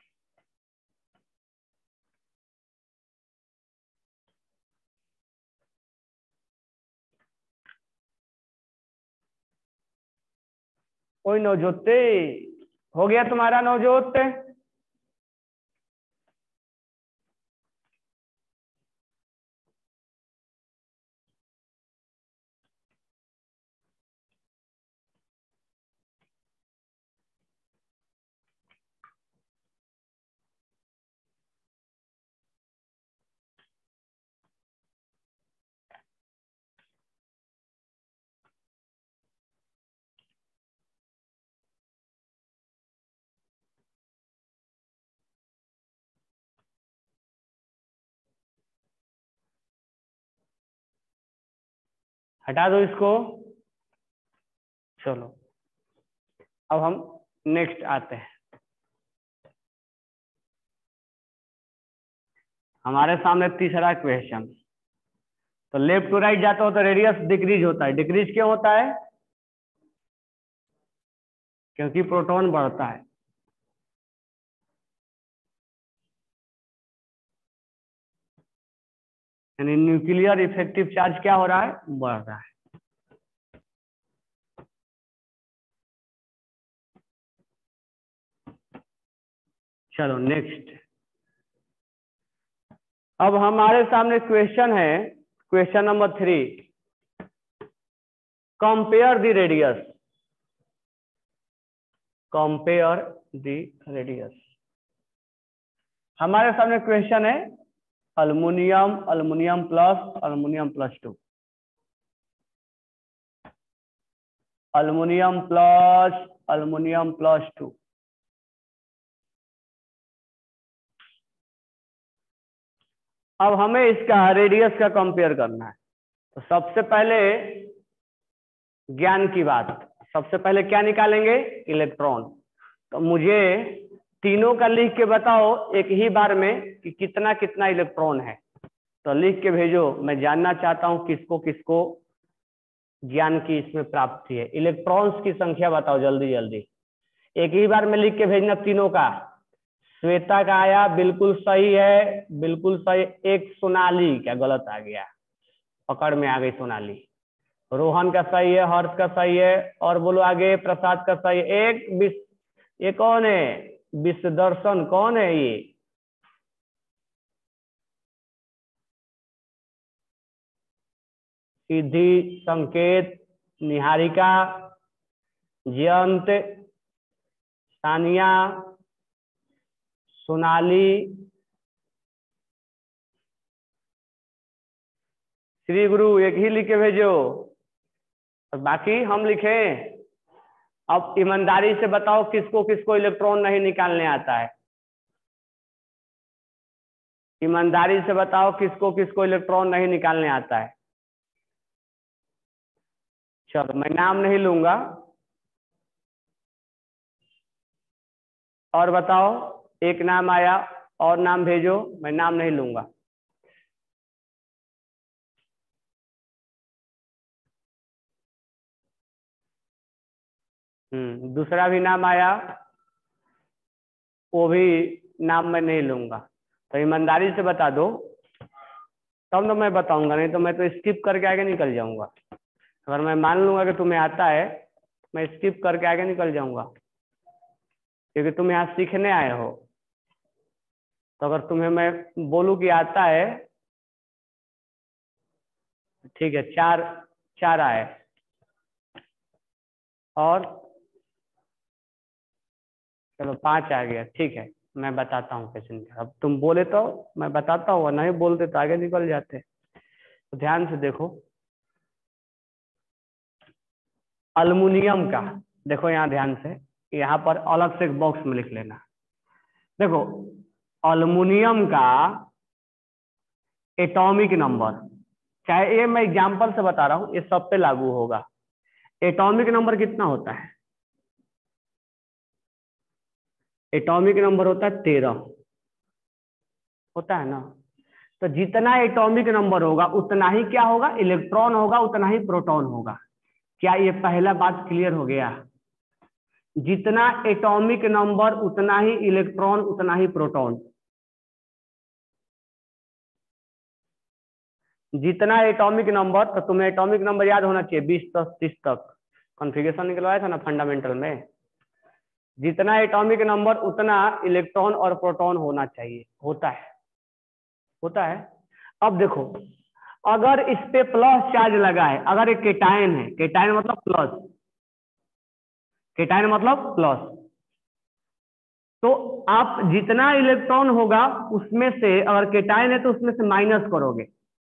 कोई नवजोते हो गया तुम्हारा नवजोत? हटा दो इसको। चलो अब हम नेक्स्ट आते हैं। हमारे सामने तीसरा क्वेश्चन। तो लेफ्ट टू राइट जाता हो तो रेडियस डिक्रीज होता है। डिक्रीज क्यों होता है? क्योंकि प्रोटॉन बढ़ता है। यानी न्यूक्लियर इफेक्टिव चार्ज क्या हो रहा है? बढ़ रहा है। चलो नेक्स्ट। अब हमारे सामने क्वेश्चन है, question number 3। Compare the radius, compare the radius. हमारे सामने क्वेश्चन है aluminium, aluminium plus, aluminium plus 2, aluminium plus, aluminium plus 2। अब हमें इसका रेडियस का कंपेयर करना है। तो सबसे पहले ज्ञान की बात, सबसे पहले क्या निकालेंगे? इलेक्ट्रॉन। तो मुझे तीनों का लिख के बताओ एक ही बार में कि कितना कितना इलेक्ट्रॉन है। तो लिख के भेजो, मैं जानना चाहता हूं किसको किसको ज्ञान की इसमें प्राप्ति है। इलेक्ट्रॉन्स की संख्या बताओ जल्दी जल्दी, एक ही बार में लिख के भेजना तीनों का। श्वेता का आया, बिल्कुल सही है, बिल्कुल सही। एक सोनाली, क्या गलत आ गया, पकड़ में आ गई सोनाली। रोहन का सही है, हर्ष का सही है, और बोलो आगे, प्रसाद का सही है। ये कौन है, विश्वदर्शन कौन है ये? सिद्धि, संकेत, निहारिका, जयंत, सानिया, सोनाली, श्री गुरु, एक ही लिख के भेजो और बाकी हम लिखें। अब ईमानदारी से बताओ किसको किसको इलेक्ट्रॉन नहीं निकालने आता है। ईमानदारी से बताओ किसको किसको इलेक्ट्रॉन नहीं निकालने आता है। चलो मैं नाम नहीं लूंगा, और बताओ, एक नाम आया और नाम भेजो, मैं नाम नहीं लूंगा। दूसरा भी नाम आया, वो भी नाम मैं नहीं लूंगा। तो ईमानदारी से बता दो, तब तो मैं बताऊंगा, नहीं तो मैं तो स्किप करके आगे निकल जाऊंगा। अगर मैं मान लूंगा कि तुम्हें आता है, मैं स्किप करके आगे निकल जाऊंगा, क्योंकि तुम यहाँ सीखने आए हो। तो अगर तुम्हें मैं बोलूं कि आता है, ठीक है, चार आए, और चलो 5 आ गया, ठीक है, मैं बताता हूँ कैसे। अब तुम बोले तो मैं बताता हूँ, नहीं बोलते तो आगे निकल जाते। तो ध्यान से देखो, अल्युमिनियम का, देखो यहाँ ध्यान से, यहाँ पर अलग से एक बॉक्स में लिख लेना। देखो, अल्युमिनियम का एटॉमिक नंबर, चाहे ये मैं एग्जांपल से बता रहा हूँ, ये सब पे लागू होगा। एटॉमिक नंबर कितना होता है? एटॉमिक नंबर होता है 13, होता है ना। तो जितना एटॉमिक नंबर होगा उतना ही क्या होगा, इलेक्ट्रॉन होगा, उतना ही प्रोटॉन होगा। क्या ये पहला बात क्लियर हो गया? जितना एटॉमिक नंबर उतना ही इलेक्ट्रॉन, उतना ही प्रोटॉन। जितना एटॉमिक नंबर, तो तुम्हें एटॉमिक नंबर याद होना चाहिए 20 तक 30 तक, कॉन्फ़िगरेशन निकलवाया था ना फंडामेंटल में। जितना एटॉमिक नंबर उतना इलेक्ट्रॉन और प्रोटॉन होना चाहिए, होता है, होता है। अब देखो, अगर इस पे प्लस चार्ज लगा है, अगर एक केटायन है, केटायन मतलब प्लस, केटायन मतलब प्लस, तो आप जितना इलेक्ट्रॉन होगा उसमें से, अगर केटायन है तो उसमें से माइनस करोगे,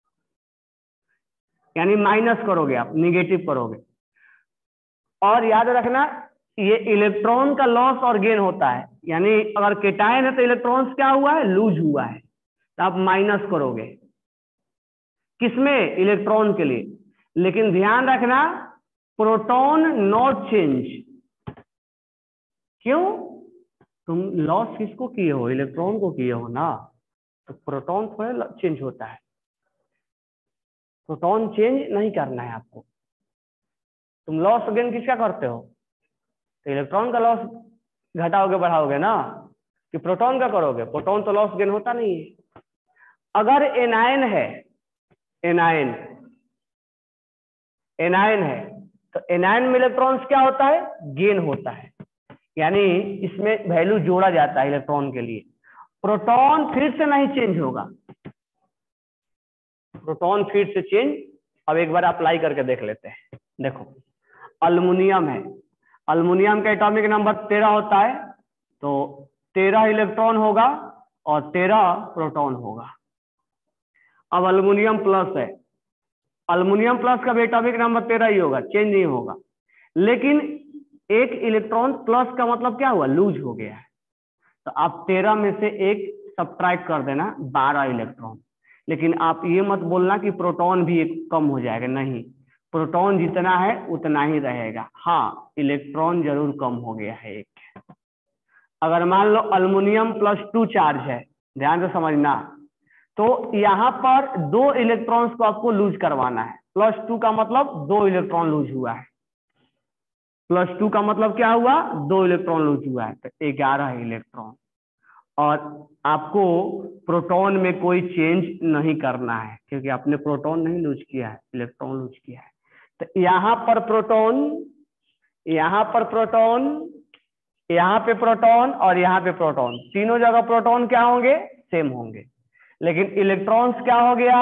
यानी माइनस करोगे, आप निगेटिव करोगे। और याद रखना, ये इलेक्ट्रॉन का लॉस और गेन होता है, यानी अगर केटायन है तो इलेक्ट्रॉन्स क्या हुआ है, लूज हुआ है, तो आप माइनस करोगे, किसमें, इलेक्ट्रॉन के लिए। लेकिन ध्यान रखना, प्रोटॉन नॉट चेंज। क्यों? तुम लॉस किसको किए हो, इलेक्ट्रॉन को किए हो ना, तो प्रोटॉन थोड़ा चेंज होता है, प्रोटॉन चेंज नहीं करना है आपको। तुम लॉस गेन किसका करते हो, तो इलेक्ट्रॉन का लॉस घटाओगे बढ़ाओगे ना, कि प्रोटॉन का करोगे, प्रोटॉन तो लॉस गेन होता नहीं है। अगर एनायन है, एनायन, एनायन है, तो एनायन में इलेक्ट्रॉन्स क्या होता है, गेन होता है, यानी इसमें वैल्यू जोड़ा जाता है इलेक्ट्रॉन के लिए। प्रोटॉन फिर से नहीं चेंज होगा, प्रोटॉन फिर से चेंज। अब एक बार अप्लाई करके देख लेते हैं। देखो, अल्युमिनियम है, अल्युमिनियम का एटॉमिक नंबर 13 होता है, तो 13 इलेक्ट्रॉन होगा और 13 प्रोटॉन होगा। अब अल्युमिनियम प्लस है, अल्युमिनियम प्लस का एटॉमिक नंबर 13 ही होगा, चेंज नहीं होगा। लेकिन एक इलेक्ट्रॉन प्लस का मतलब क्या हुआ, लूज हो गया है, तो आप 13 में से एक सब्ट्रैक्ट कर देना, 12 इलेक्ट्रॉन। लेकिन आप ये मत बोलना कि प्रोटॉन भी एक कम हो जाएगा, नहीं, प्रोटॉन जितना है उतना ही रहेगा। हाँ, इलेक्ट्रॉन जरूर कम हो गया है एक। अगर मान लो अल्युमिनियम +2 चार्ज है, ध्यान से समझना, तो यहाँ पर 2 इलेक्ट्रॉन्स को आपको लूज करवाना है। +2 का मतलब 2 इलेक्ट्रॉन लूज हुआ है। +2 का मतलब क्या हुआ? 2 इलेक्ट्रॉन लूज हुआ है, तो 11 इलेक्ट्रॉन। और आपको प्रोटॉन में कोई चेंज नहीं करना है, क्योंकि आपने प्रोटॉन नहीं लूज किया है, इलेक्ट्रॉन लूज किया है। तो यहाँ पर प्रोटॉन, यहाँ पर प्रोटॉन, यहाँ पे प्रोटॉन और यहाँ पे प्रोटॉन, तीनों जगह प्रोटॉन क्या होंगे? सेम होंगे। लेकिन इलेक्ट्रॉन्स क्या हो गया?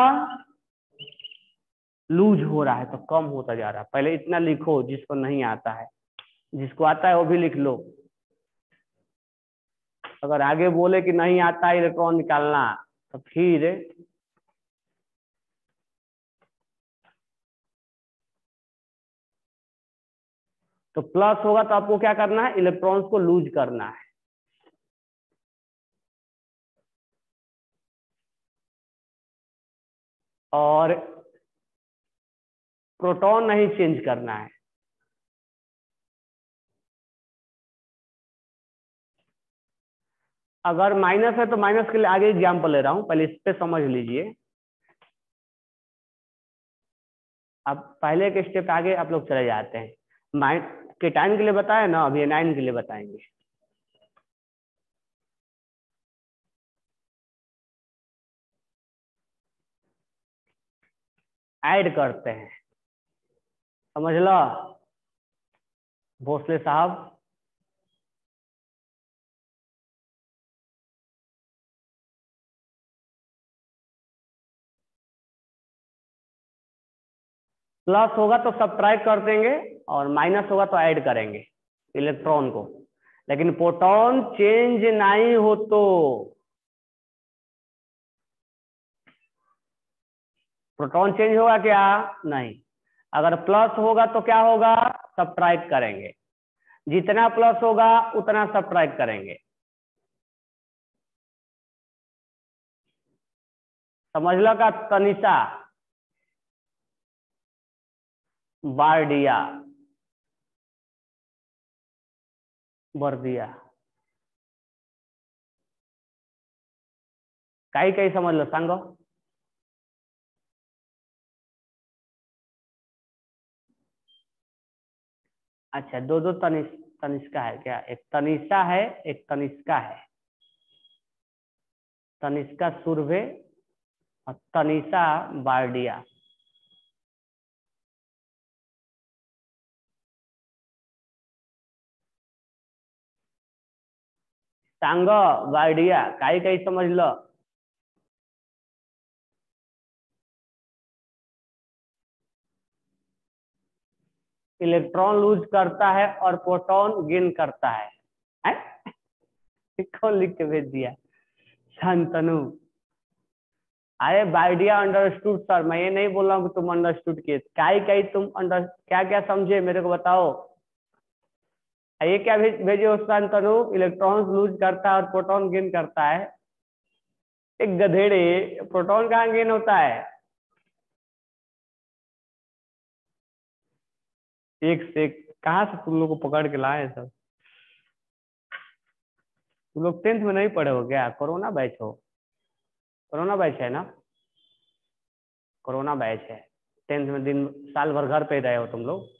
लूज हो रहा है, तो कम होता जा रहा है। पहले इतना लिखो जिसको नहीं आता है, जिसको आता है वो भी लिख लो। अगर आगे बोले कि नहीं आता है इलेक्ट्रॉन निकालना, तो फिर तो प्लस होगा तो आपको क्या करना है? इलेक्ट्रॉन्स को लूज करना है। और प्रोटॉन नहीं चेंज करना है। अगर माइनस है तो माइनस के लिए आगे एग्जाम्पल ले रहा हूं, पहले इस पे समझ लीजिए। अब पहले के स्टेप आगे आप लोग चले जाते हैं। केटाइन के लिए बताया ना, अभी एनाइन के लिए बताएंगे। ऐड करते हैं, समझ लो भोसले साहब। प्लस होगा तो सब्ट्रैक्ट कर देंगे, और माइनस होगा तो ऐड करेंगे इलेक्ट्रॉन को। लेकिन प्रोटॉन चेंज नहीं हो तो, प्रोटॉन चेंज होगा क्या? नहीं। अगर प्लस होगा तो क्या होगा? सब्ट्रैक्ट करेंगे। जितना प्लस होगा उतना सब्ट्रैक्ट करेंगे। समझ लो का तनिषा, बारडिया, बर्दिया, कहीं कहीं समझ लो सांगो। अच्छा, दो दो तनिष्का है क्या? एक तनिषा है, एक तनिष्का है। तनिष्का सुरभि और तनिषा बारडिया। सांगो बारडिया, कहीं कहीं समझ लो। इलेक्ट्रॉन लूज करता है और प्रोटॉन गेन करता है, हैं? कौन लिख के भेज दिया? शांतनु। अरे बाइडिया अंडरस्टूड सर, मैं ये नहीं बोल रहा हूँ कि तुम अंडरस्टूड किए, कहीं कहीं तुम अंडर क्या क्या समझे मेरे को बताओ। ये क्या भेजे हो शांतनु? इलेक्ट्रॉन्स लूज करता है और प्रोटॉन गेन करता है। एक गधेड़े, प्रोटॉन कहाँ गेन होता है? एक से कहाँ से तुम लोग को पकड़ के लाए सब? तुम लोग 10th में नहीं पढ़े हो क्या? कोरोना बैच हो? कोरोना बैच है ना? कोरोना बैच है। 10th में दिन साल भर घर पे ही रहे हो तुम लोग।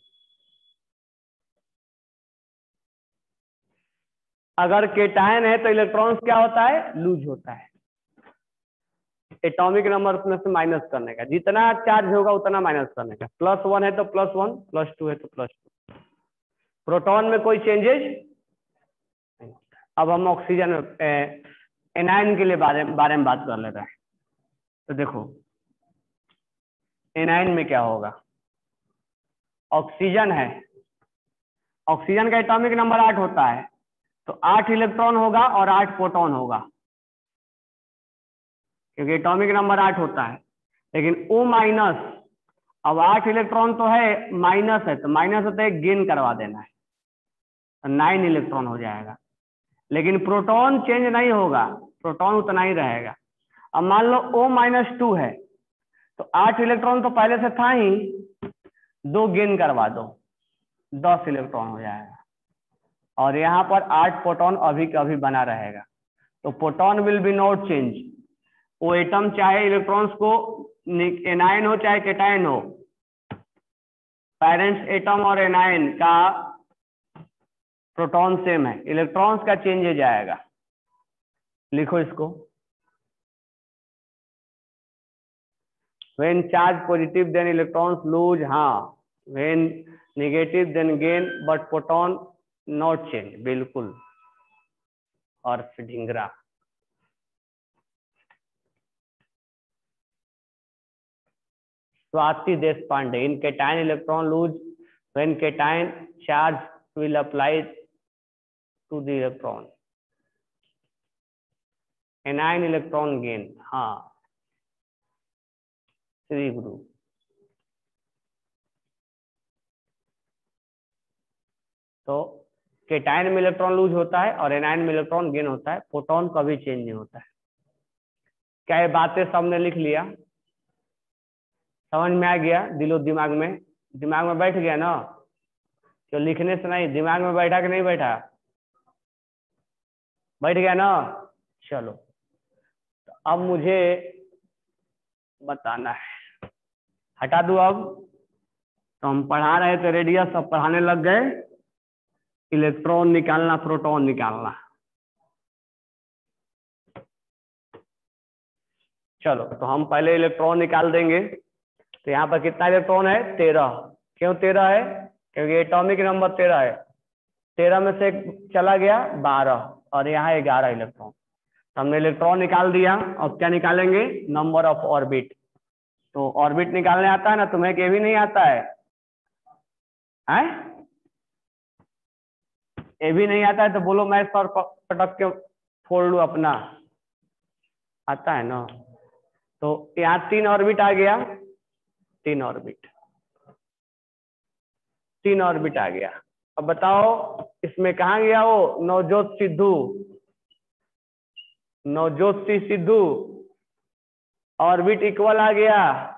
अगर केटायन है तो इलेक्ट्रॉन्स क्या होता है? लूज होता है। एटॉमिक नंबर उसमें से माइनस करने का, जितना चार्ज होगा उतना माइनस करने का। +1 है तो +1, +2 है तो +2। प्रोटॉन में कोई चेंजेस नहीं। अब हम ऑक्सीजन एनायन के लिए बारे में बात कर लेते हैं। तो देखो एनायन में क्या होगा? ऑक्सीजन है, ऑक्सीजन का एटॉमिक नंबर 8 होता है, तो 8 इलेक्ट्रॉन होगा और 8 प्रोटॉन होगा, क्योंकि एटॉमिक नंबर 8 होता है। लेकिन O-, अब 8 इलेक्ट्रॉन तो है, माइनस है, तो माइनस होता है गेन करवा देना है, तो 9 इलेक्ट्रॉन हो जाएगा। लेकिन प्रोटॉन चेंज नहीं होगा, प्रोटॉन उतना ही रहेगा। अब मान लो O-2 है, तो 8 इलेक्ट्रॉन तो पहले से था ही, 2 गेन करवा दो, 10 इलेक्ट्रॉन हो जाएगा। और यहाँ पर 8 प्रोटॉन अभी का अभी बना रहेगा, तो proton will be not change. वो एटम चाहे इलेक्ट्रॉन्स को एनायन हो चाहे कैटायन हो, पेरेंट्स एटम और एनायन का प्रोटॉन सेम है, इलेक्ट्रॉन्स का चेंज हो जाएगा। लिखो इसको, when charge positive then electrons lose, हाँ, when negative then gain but proton not change, बिल्कुल। और ढींगरा स्वाति देश Pandey, in cation electron lose when cation charge will apply to the electron, anion electron gain, हाँ श्री गुरु। तो केटायन में इलेक्ट्रॉन लूज होता है और एनायन में इलेक्ट्रॉन गेन होता है, फोटोन कभी चेंज नहीं होता है। क्या ये बातें सबने लिख लिया? समझ में आ गया? दिलो दिमाग में बैठ गया ना? तो लिखने से नहीं, दिमाग में बैठा कि नहीं बैठा? बैठ गया ना? चलो, तो अब मुझे बताना है, हटा दो। अब तो हम पढ़ा रहे थे रेडियस, अब पढ़ाने लग गए इलेक्ट्रॉन निकालना, प्रोटॉन निकालना। चलो, तो हम पहले इलेक्ट्रॉन निकाल देंगे। तो यहाँ पर कितना इलेक्ट्रॉन है? 13। क्यों 13 है? क्योंकि एटॉमिक नंबर 13 है। 13 में से चला गया 12 और यहाँ 11 इलेक्ट्रॉन। तो हमने इलेक्ट्रॉन निकाल दिया। अब क्या निकालेंगे? Number of orbit. तो ऑर्बिट निकालने आता है ना तुम्हें? कि भी नहीं आता है? ये भी नहीं आता है तो बोलो मैं सर पटक के फोड़ लू अपना। आता है ना? तो यहाँ 3 ऑर्बिट आ गया, 3 ऑर्बिट आ गया। अब बताओ इसमें कहाँ गया वो नवजोत सिद्धू? ऑर्बिट इक्वल आ गया।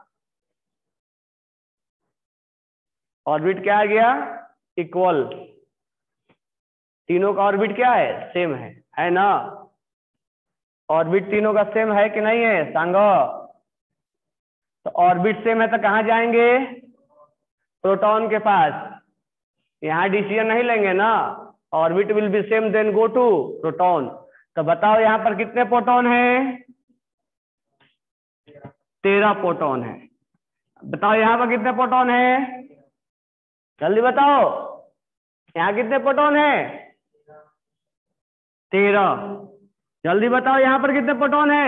ऑर्बिट क्या आ गया? इक्वल। तीनों का ऑर्बिट क्या है? सेम है ना? ऑर्बिट तीनों का सेम है कि नहीं है सांगो? तो ऑर्बिट सेम है तो कहाँ जाएंगे? प्रोटॉन के पास। यहाँ डिसीजन नहीं लेंगे ना, orbit will be same then go to proton. तो बताओ यहाँ पर कितने प्रोटॉन है? 13 प्रोटॉन है। बताओ यहाँ पर कितने प्रोटॉन है? जल्दी बताओ, यहाँ कितने प्रोटॉन है? 13। जल्दी बताओ यहाँ पर कितने प्रोटॉन है?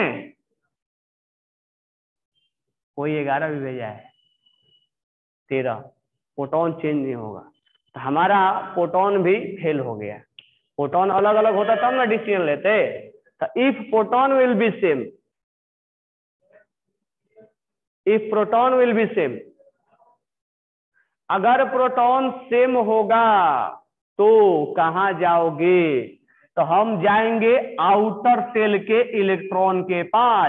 कोई 11 भी भेजा है। 13। प्रोटॉन चेंज नहीं होगा, तो हमारा प्रोटॉन भी फेल हो गया। प्रोटॉन अलग अलग होता तब ना डिसीजन लेते। तो if proton will be same, if proton will be same, अगर प्रोटॉन सेम होगा तो कहां जाओगे? तो हम जाएंगे आउटर शेल के इलेक्ट्रॉन के पास।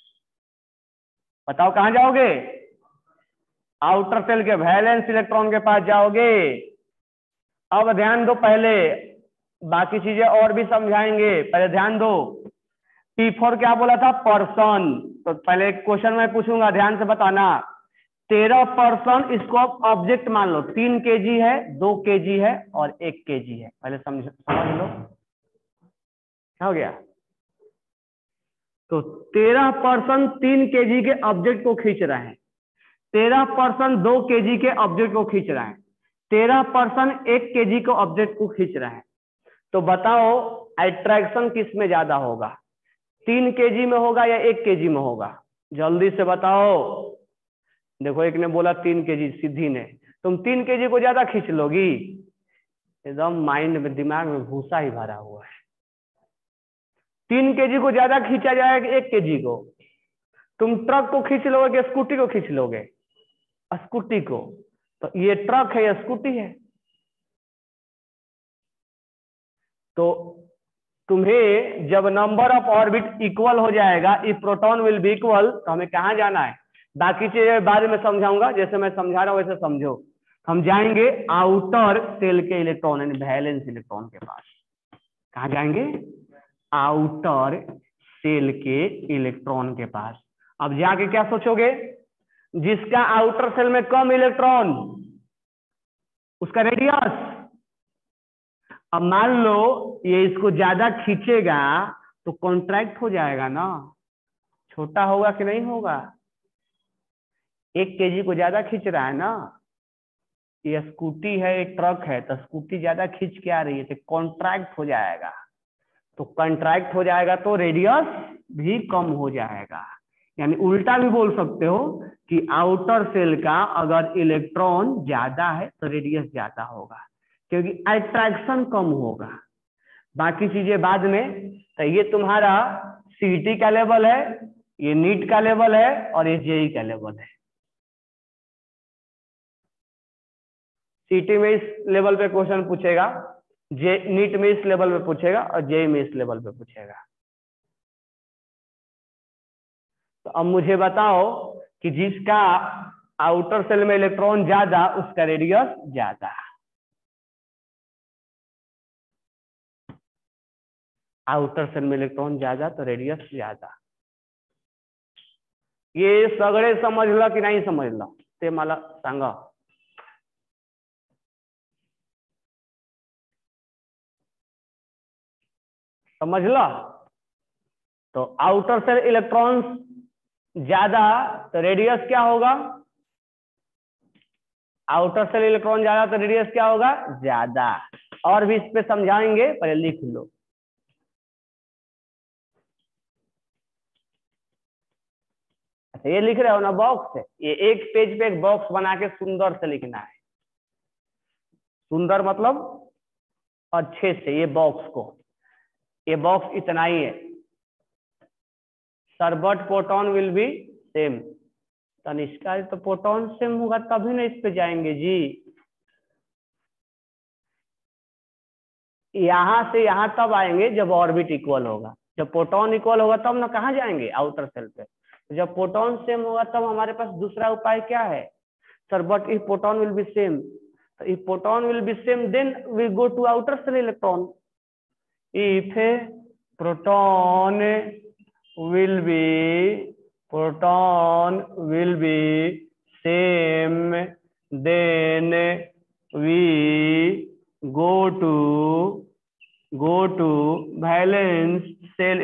बताओ कहां जाओगे? आउटर शेल के वैलेंस इलेक्ट्रॉन के पास जाओगे। अब ध्यान दो, पहले बाकी चीजें और भी समझाएंगे, पहले ध्यान दो। P4 क्या बोला था? पर्सन। तो पहले एक क्वेश्चन मैं पूछूंगा, ध्यान से बताना। 13% इसको आप ऑब्जेक्ट मान लो। 3 kg है, 2 kg है और 1 kg है। पहले समझ लो क्या हो गया। तो 13% 3 kg के ऑब्जेक्ट को खींच रहे हैं, 13% 2 kg के ऑब्जेक्ट को खींच रहे हैं, 13% 1 kg के ऑब्जेक्ट को खींच रहे हैं। तो बताओ अट्रैक्शन किस में ज्यादा होगा? 3 kg में होगा या 1 kg में होगा? जल्दी से बताओ। देखो एक ने बोला 3 kg, सिद्धि ने। तुम 3 kg को ज्यादा खींच लोगी? एकदम माइंड में, दिमाग में भूसा ही भरा हुआ है। 3 kg को ज्यादा खींचा जाएगा 1 kg को? तुम ट्रक को खींच लोगे कि स्कूटी को खींच लोगे? स्कूटी को। तो ये ट्रक है या स्कूटी है? तो तुम्हें जब नंबर ऑफ ऑर्बिट इक्वल हो जाएगा, if proton will be equal, तो हमें कहां जाना है? बाकी चीजें बारे में समझाऊंगा, जैसे मैं समझा रहा हूं वैसे समझो। हम जाएंगे आउटर शेल के इलेक्ट्रॉन यानी वैलेंस इलेक्ट्रॉन के पास। कहां जाएंगे? आउटर सेल के इलेक्ट्रॉन के पास। अब जाके क्या सोचोगे, जिसका आउटर सेल में कम इलेक्ट्रॉन उसका रेडियस। अब मान लो ये इसको ज्यादा खींचेगा तो कॉन्ट्रैक्ट हो जाएगा ना, छोटा होगा कि नहीं होगा। 1 kg को ज्यादा खींच रहा है ना, ये स्कूटी है एक ट्रक है, तो स्कूटी ज्यादा खींच के आ रही है तो कॉन्ट्रैक्ट हो जाएगा। तो कॉन्ट्रैक्ट हो जाएगा तो रेडियस भी कम हो जाएगा। यानी उल्टा भी बोल सकते हो कि आउटर सेल का अगर इलेक्ट्रॉन ज्यादा है तो रेडियस ज्यादा होगा, क्योंकि अट्रैक्शन कम होगा। बाकी चीजें बाद में। तो ये तुम्हारा सीटी का लेवल है, ये नीट का लेवल है और ये जेई का लेवल है। सीटी में इस लेवल पे क्वेश्चन पूछेगा, जे नीट में इस लेवल पे पूछेगा और जेई में इस लेवल पे पूछेगा। तो अब मुझे बताओ कि जिसका आउटर सेल में इलेक्ट्रॉन ज्यादा उसका रेडियस ज्यादा। आउटर सेल में इलेक्ट्रॉन ज्यादा तो रेडियस ज्यादा। ये सगळे समजलं की नाही समजलं ते मला सांगा। समझला? तो आउटर सेल इलेक्ट्रॉन्स ज्यादा तो रेडियस क्या होगा? आउटर सेल इलेक्ट्रॉन ज्यादा तो रेडियस क्या होगा? ज्यादा। और भी इस पे समझाएंगे, पहले लिख लो। अच्छा ये लिख रहे हो ना बॉक्स, ये एक पेज पे एक बॉक्स बना के सुंदर से लिखना है। सुंदर मतलब अच्छे से। ये बॉक्स को, ये बॉक्स इतना ही है। Sir but proton will be same. Tanishka तो प्रोटॉन सेम होगा तभी ना इस पे जाएंगे जी। यहां से यहां तब आएंगे जब ऑर्बिट इक्वल होगा। जब प्रोटॉन इक्वल होगा तब ना कहाँ जाएंगे? आउटर सेल पे। जब प्रोटॉन सेम होगा तब हमारे पास दूसरा उपाय क्या है? Sir but if proton will be same, तो if proton will be same then we go to outer cell electron. If proton will be same, then we go to valence cell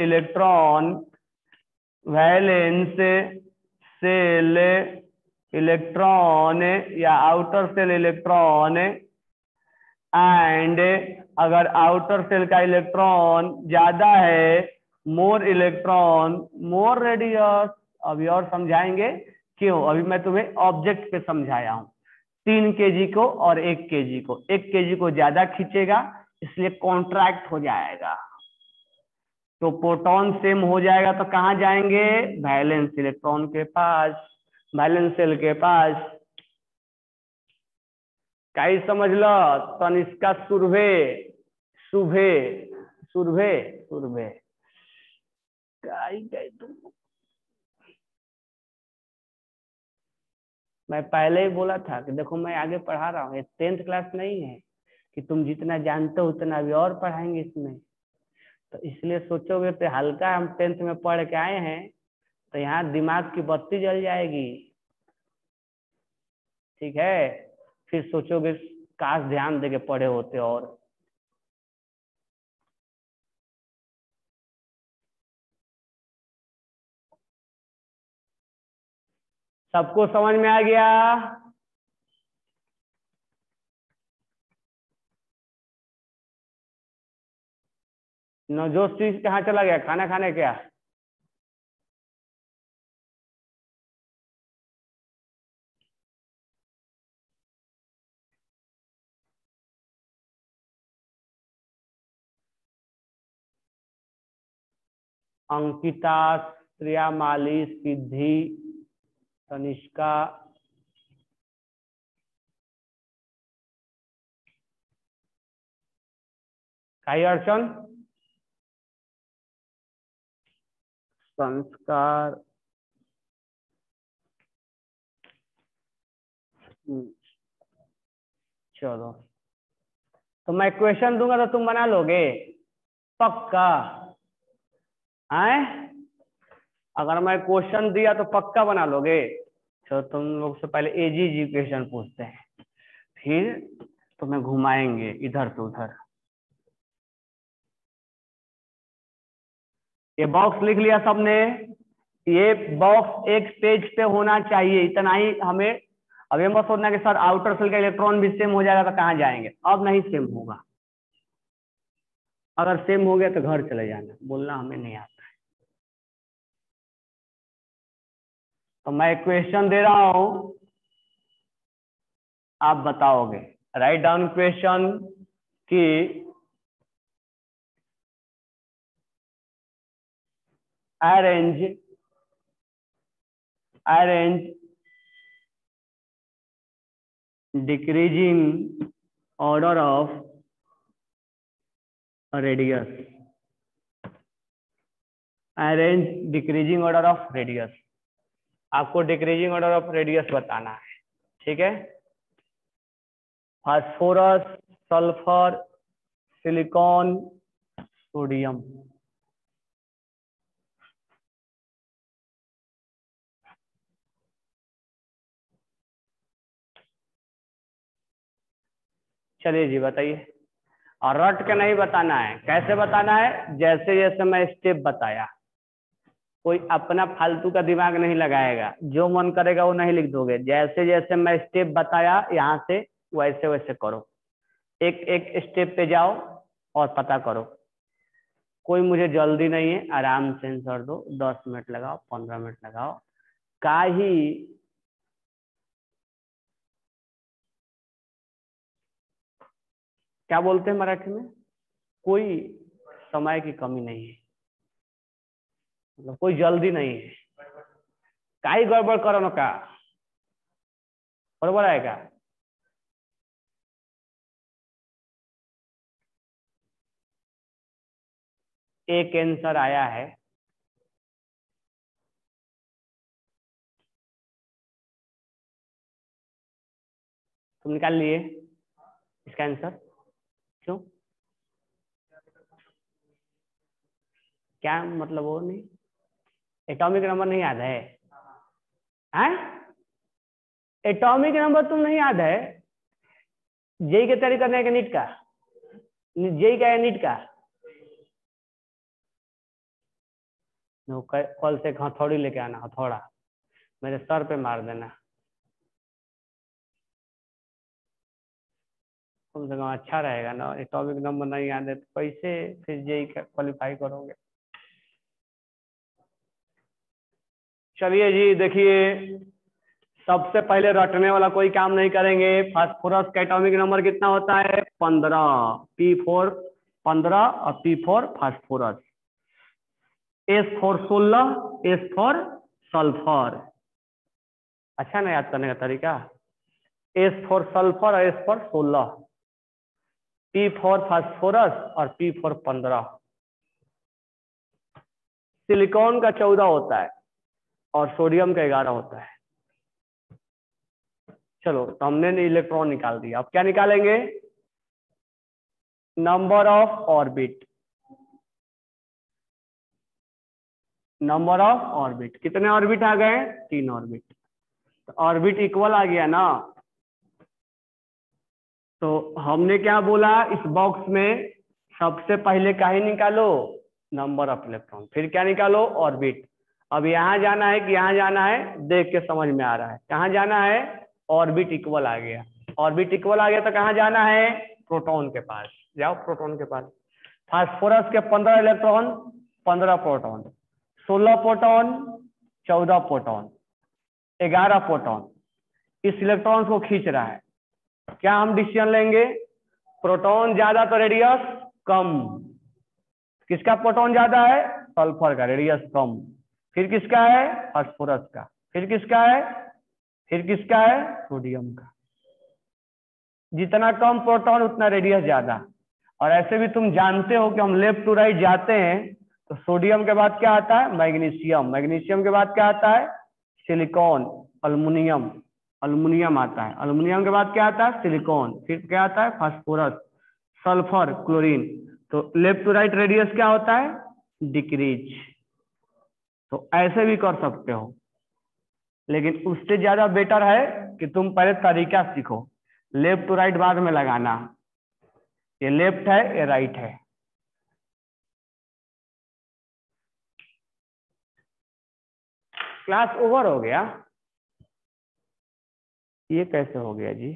electron या आउटर सेल इलेक्ट्रॉन। एंड अगर आउटर सेल का इलेक्ट्रॉन ज्यादा है, मोर इलेक्ट्रॉन मोर रेडियस। अभी और समझाएंगे क्यों। अभी मैं तुम्हें ऑब्जेक्ट पे समझाया हूं। 3 kg को और 1 kg को। 1 kg को ज्यादा खींचेगा इसलिए कॉन्ट्रैक्ट हो जाएगा। तो प्रोटॉन सेम हो जाएगा तो कहाँ जाएंगे? वैलेंस इलेक्ट्रॉन के पास, वैलेंस सेल के पास। कई समझ लो। तनिष्का सुरभे सुभे सुरभे सुरभे गई तुम। मैं पहले ही बोला था कि देखो मैं आगे पढ़ा रहा हूँ, ये 10th क्लास नहीं है कि तुम जितना जानते हो उतना अभी और पढ़ाएंगे इसमें। तो इसलिए सोचोगे तो हल्का हम 10th में पढ़ के आए हैं तो यहाँ दिमाग की बत्ती जल जाएगी। ठीक है, फिर सोचोगे काश ध्यान देके पढ़े होते। और सबको समझ में आ गया? नवजोत सिंह कहाँ चला गया? खाना खाने क्या? अंकिता, श्रेया, माली, सिद्धि, तनिष्का, काई अर्चन, संस्कार। चलो तो मैं क्वेश्चन दूंगा तो तुम बना लोगे? पक्का? आए? अगर मैं क्वेश्चन दिया तो पक्का बना लोगे? तो तुम लोग से पहले इजी क्वेश्चन पूछते हैं, फिर तुम्हें घुमाएंगे इधर से उधर। ये बॉक्स लिख लिया सबने? ये बॉक्स एक पेज पे होना चाहिए, इतना ही हमें। अब ये मत सोचना कि सर आउटर सेल का इलेक्ट्रॉन भी सेम हो जाएगा तो कहाँ जाएंगे, अब नहीं सेम होगा। अगर सेम हो गया तो घर चले जाना, बोलना हमें नहीं आता है। तो मैं क्वेश्चन दे रहा हूं, आप बताओगे। राइट डाउन क्वेश्चन कि arrange decreasing order of radius, arrange decreasing order of radius। आपको डिक्रीजिंग ऑर्डर ऑफ रेडियस बताना है, ठीक है। Phosphorus, sulphur, silicon, sodium. चलिए जी बताइए। और रट के नहीं बताना है, कैसे बताना है? जैसे जैसे मैं स्टेप बताया, कोई अपना फालतू का दिमाग नहीं लगाएगा, जो मन करेगा वो नहीं लिख दोगे। जैसे जैसे मैं स्टेप बताया यहाँ से वैसे वैसे करो, एक एक स्टेप पे जाओ और पता करो। कोई मुझे जल्दी नहीं है, आराम से आंसर दो। 10 मिनट लगाओ, 15 मिनट लगाओ, का ही क्या बोलते हैं मराठी में, कोई समय की कमी नहीं है, मतलब कोई जल्दी नहीं है। का ही गड़बड़ करो ना, का बरोबर आएगा। एक आंसर आया है, तुम निकाल लिए इसका आंसर? क्यों, क्या मतलब? वो नहीं, एटॉमिक नंबर नहीं याद है? हैं? एटॉमिक नंबर तुम नहीं याद है? जेई की तैयारी करने का, नीट का? जेई का या नीट का? कल से हथौड़ी लेके आना, हथौड़ा मेरे सर पे मार देना, कम से कम अच्छा रहेगा ना। एटॉमिक नंबर नहीं याद है तो कैसे फिर जेई का क्वालिफाई करोगे? चलिए जी देखिए, सबसे पहले रटने वाला कोई काम नहीं करेंगे। फास्फोरस का एटॉमिक नंबर कितना होता है? 15। P4 15 और P4 phosphorus. S for 16, S for sulphur. अच्छा ना याद करने का तरीका? S फॉर सल्फर और S फॉर 16, P4 फास्फोरस और P4 15। सिलिकॉन का 14 होता है और सोडियम का 11 होता है। चलो तो हमने इलेक्ट्रॉन निकाल दिया, अब क्या निकालेंगे? Number of orbit. Number of orbit, कितने ऑर्बिट आ गए? 3 ऑर्बिट। तो ऑर्बिट इक्वल आ गया ना। तो हमने क्या बोला इस बॉक्स में? सबसे पहले का ही निकालो, नंबर ऑफ इलेक्ट्रॉन, फिर क्या निकालो? ऑर्बिट। अब यहाँ जाना है कि यहाँ जाना है? देख के समझ में आ रहा है कहाँ जाना है। ऑर्बिट इक्वल आ गया, ऑर्बिट इक्वल आ गया तो कहाँ जाना है? प्रोटॉन के पास जाओ, प्रोटॉन के पास। फास्फोरस के 15 electron, 15 proton, 16 proton, 14 proton, 11 proton. इस इलेक्ट्रॉन को खींच रहा है। क्या हम डिसीजन लेंगे? प्रोटॉन ज्यादा तो रेडियस कम। किसका प्रोटॉन ज्यादा है? सल्फर का, रेडियस कम। फिर किसका है? फास्फोरस का। फिर किसका है? फिर किसका है? सोडियम का। जितना कम प्रोटॉन उतना रेडियस ज्यादा। और ऐसे भी तुम जानते हो कि हम लेफ्ट टू राइट जाते हैं तो सोडियम के बाद क्या आता है? मैग्नीशियम। मैग्नीशियम के बाद क्या आता है? सिलिकॉन। अल्युमिनियम, अल्युमिनियम आता है। अल्युमिनियम के बाद क्या आता है? सिलिकॉन। फिर क्या आता है? Phosphorus, sulphur, chlorine. तो लेफ्ट टू राइट रेडियस क्या होता है? डिक्रीज। तो ऐसे भी कर सकते हो, लेकिन उससे ज्यादा बेटर है कि तुम पहले तरीका सीखो। लेफ्ट टू राइट बाद में लगाना, ये लेफ्ट है ये राइट है। क्लास ओवर हो गया? ये कैसे हो गया जी?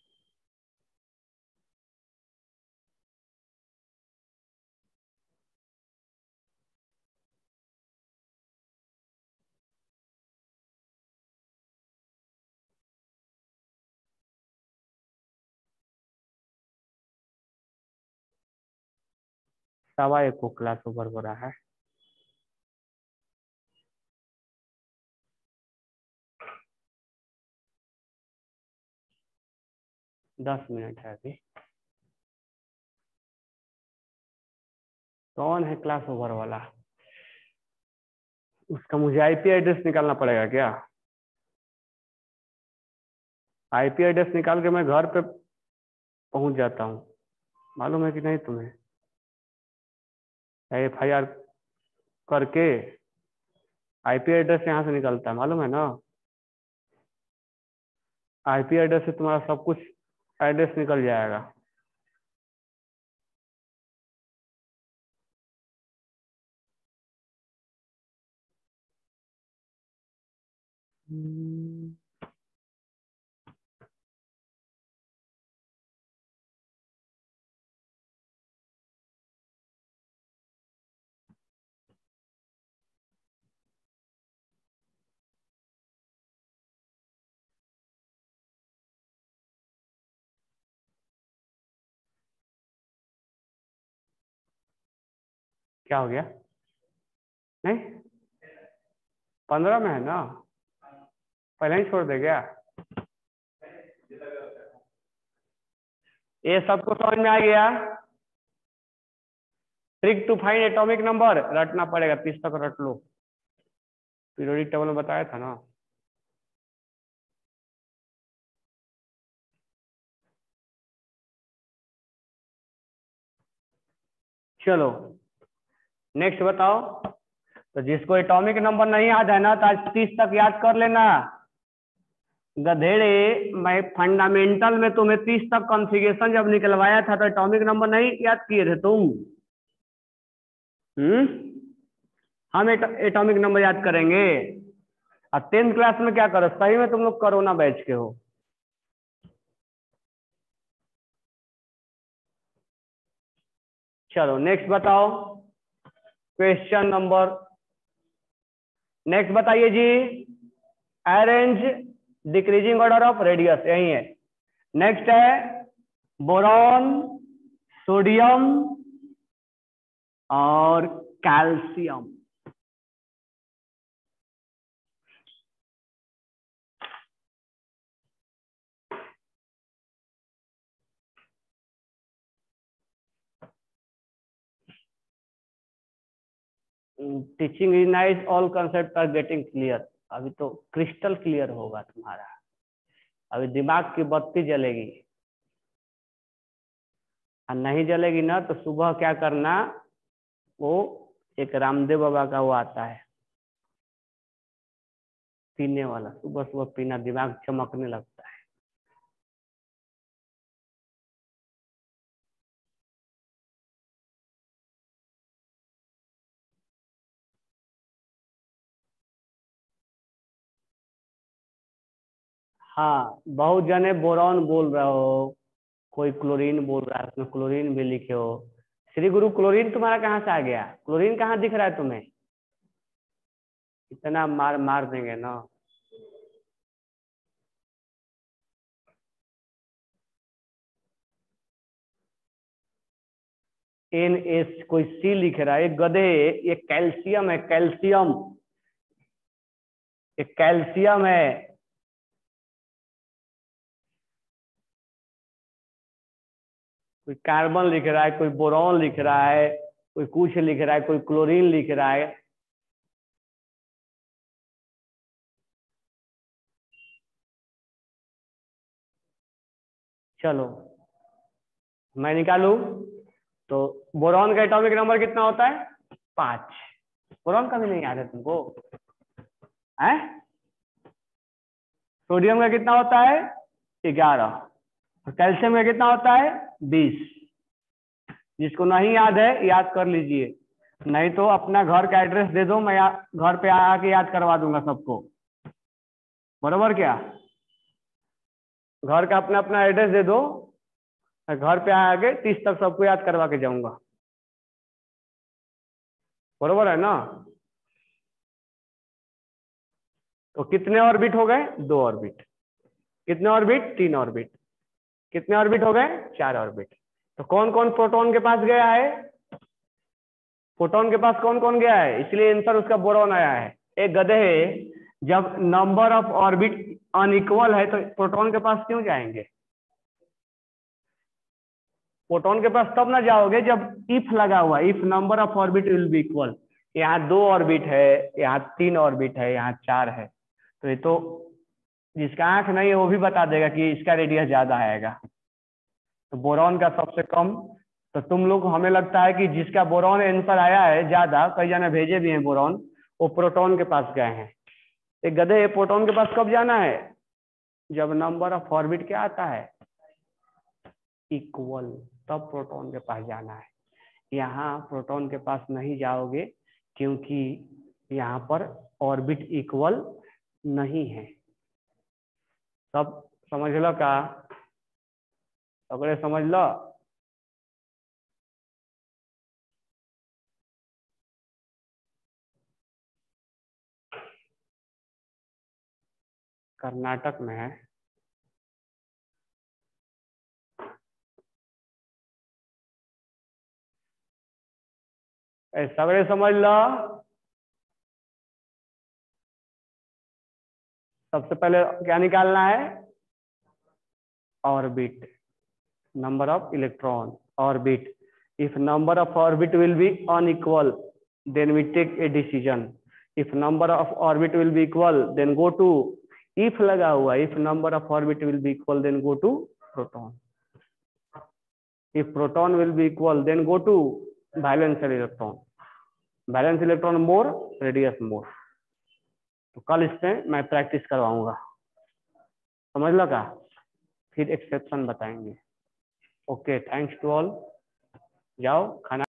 सवा एक को क्लास ओवर हो रहा है। दस मिनट है अभी। कौन है क्लास ओवर वाला? उसका मुझे आईपी एड्रेस निकालना पड़ेगा क्या? आईपी एड्रेस निकाल के मैं घर पे पहुंच जाता हूँ, मालूम है कि नहीं तुम्हें? FIR करके आईपी एड्रेस यहाँ से निकलता है, मालूम है ना? आईपी एड्रेस से तुम्हारा सब कुछ एड्रेस निकल जाएगा। क्या हो गया? नहीं, 15 में है ना? पहले ही छोड़ दे गया? ये सबको समझ में आ गया? Trick to find atomic number रटना पड़ेगा, 30 तक रट लो। पीरियोडिक टेबल में बताया था ना। चलो नेक्स्ट बताओ। तो जिसको एटॉमिक नंबर नहीं याद है ना, तो आज 30 तक याद कर लेना। गधेड़े, मैं फंडामेंटल में तुम्हें 30 तक कॉन्फ़िगरेशन जब निकलवाया था तो एटॉमिक नंबर नहीं याद किए थे तुम? हम्म, हम एटॉमिक नंबर याद करेंगे। और 10th क्लास में क्या करो, सही में तुम लोग कोरोना बैच के हो। चलो नेक्स्ट बताओ, क्वेश्चन नंबर नेक्स्ट बताइए जी। Arrange decreasing order of radius, यही है। नेक्स्ट है बोरॉन, सोडियम और calcium. Teaching is nice, all concept are getting clear. अभी तो क्रिस्टल क्लियर होगा तुम्हारा, अभी दिमाग की बत्ती जलेगी। और नहीं जलेगी ना तो सुबह क्या करना, वो एक रामदेव बाबा का वो आता है पीने वाला, सुबह सुबह पीना, दिमाग चमकने लगता है। हाँ, बहुत जने बोरॉन बोल रहे हो, कोई क्लोरीन बोल रहा है, उसमें क्लोरीन भी लिखे हो। श्री गुरु, क्लोरीन तुम्हारा कहाँ से आ गया? क्लोरीन कहाँ दिख रहा है तुम्हें? इतना मार मार देंगे ना। NS कोई C लिख रहा है, गधे। ये कैल्शियम है, कैल्शियम। ये कैल्शियम है। कोई कार्बन लिख रहा है, कोई बोरॉन लिख रहा है, कोई कुछ लिख रहा है, कोई क्लोरीन लिख रहा है। चलो मैं निकालू। तो बोरॉन का एटॉमिक नंबर कितना होता है? 5। बोरॉन का भी नहीं याद है तुमको? है सोडियम का कितना होता है 11, और कैल्शियम का कितना होता है 20। जिसको नहीं याद है याद कर लीजिए, नहीं तो अपना घर का एड्रेस दे दो, मैं घर पे आके याद करवा दूंगा सबको। बरोबर क्या? घर का अपना अपना एड्रेस दे दो, मैं घर पे आके 30 तक सबको याद करवा के जाऊंगा। बरोबर है ना? तो कितने ऑर्बिट हो गए 2 ऑर्बिट। कितने ऑर्बिट 3 ऑर्बिट। कितने ऑर्बिट हो गए 4 ऑर्बिट। तो कौन कौन प्रोटॉन के पास गया है? प्रोटॉन के पास कौन कौन गया है? इसलिए आंसर उसका बोरॉन आया है। एक गधे, जब नंबर ऑफ ऑर्बिट अनइक्वल है तो प्रोटॉन के पास क्यों जाएंगे? प्रोटॉन के पास तब ना जाओगे जब इफ लगा हुआ, if number of orbit will be equal. यहाँ 2 ऑर्बिट है, यहाँ 3 ऑर्बिट है, यहाँ 4 है, तो ये तो जिसका आंख नहीं है वो भी बता देगा कि इसका रेडियस ज्यादा आएगा। तो बोरॉन का सबसे कम। तो तुम लोग हमें लगता है कि जिसका बोरॉन आंसर आया है ज्यादा, कई जने भेजे भी हैं बोरॉन, वो प्रोटॉन के पास गए हैं। एक गधे, प्रोटॉन के पास कब जाना है? जब नंबर ऑफ ऑर्बिट क्या आता है इक्वल, तब प्रोटॉन के पास जाना है। यहाँ प्रोटॉन के पास नहीं जाओगे क्योंकि यहाँ पर ऑर्बिट इक्वल नहीं है। सब समझ लो का? सगळे समझ लो? कर्नाटक में है। सगळे समझ लो। सबसे पहले क्या निकालना है? Orbit, number of electron, orbit. If number of orbit will be unequal then we take a decision. If number of orbit will be equal then go to, if लगा हुआ, if number of orbit will be equal then go to proton. If proton will be equal then go to valence electron. Valence electron more, radius more. तो कल इसमें मैं प्रैक्टिस करवाऊंगा, समझ लगा? फिर एक्सेप्शन बताएंगे। Okay, thanks to all. जाओ खाना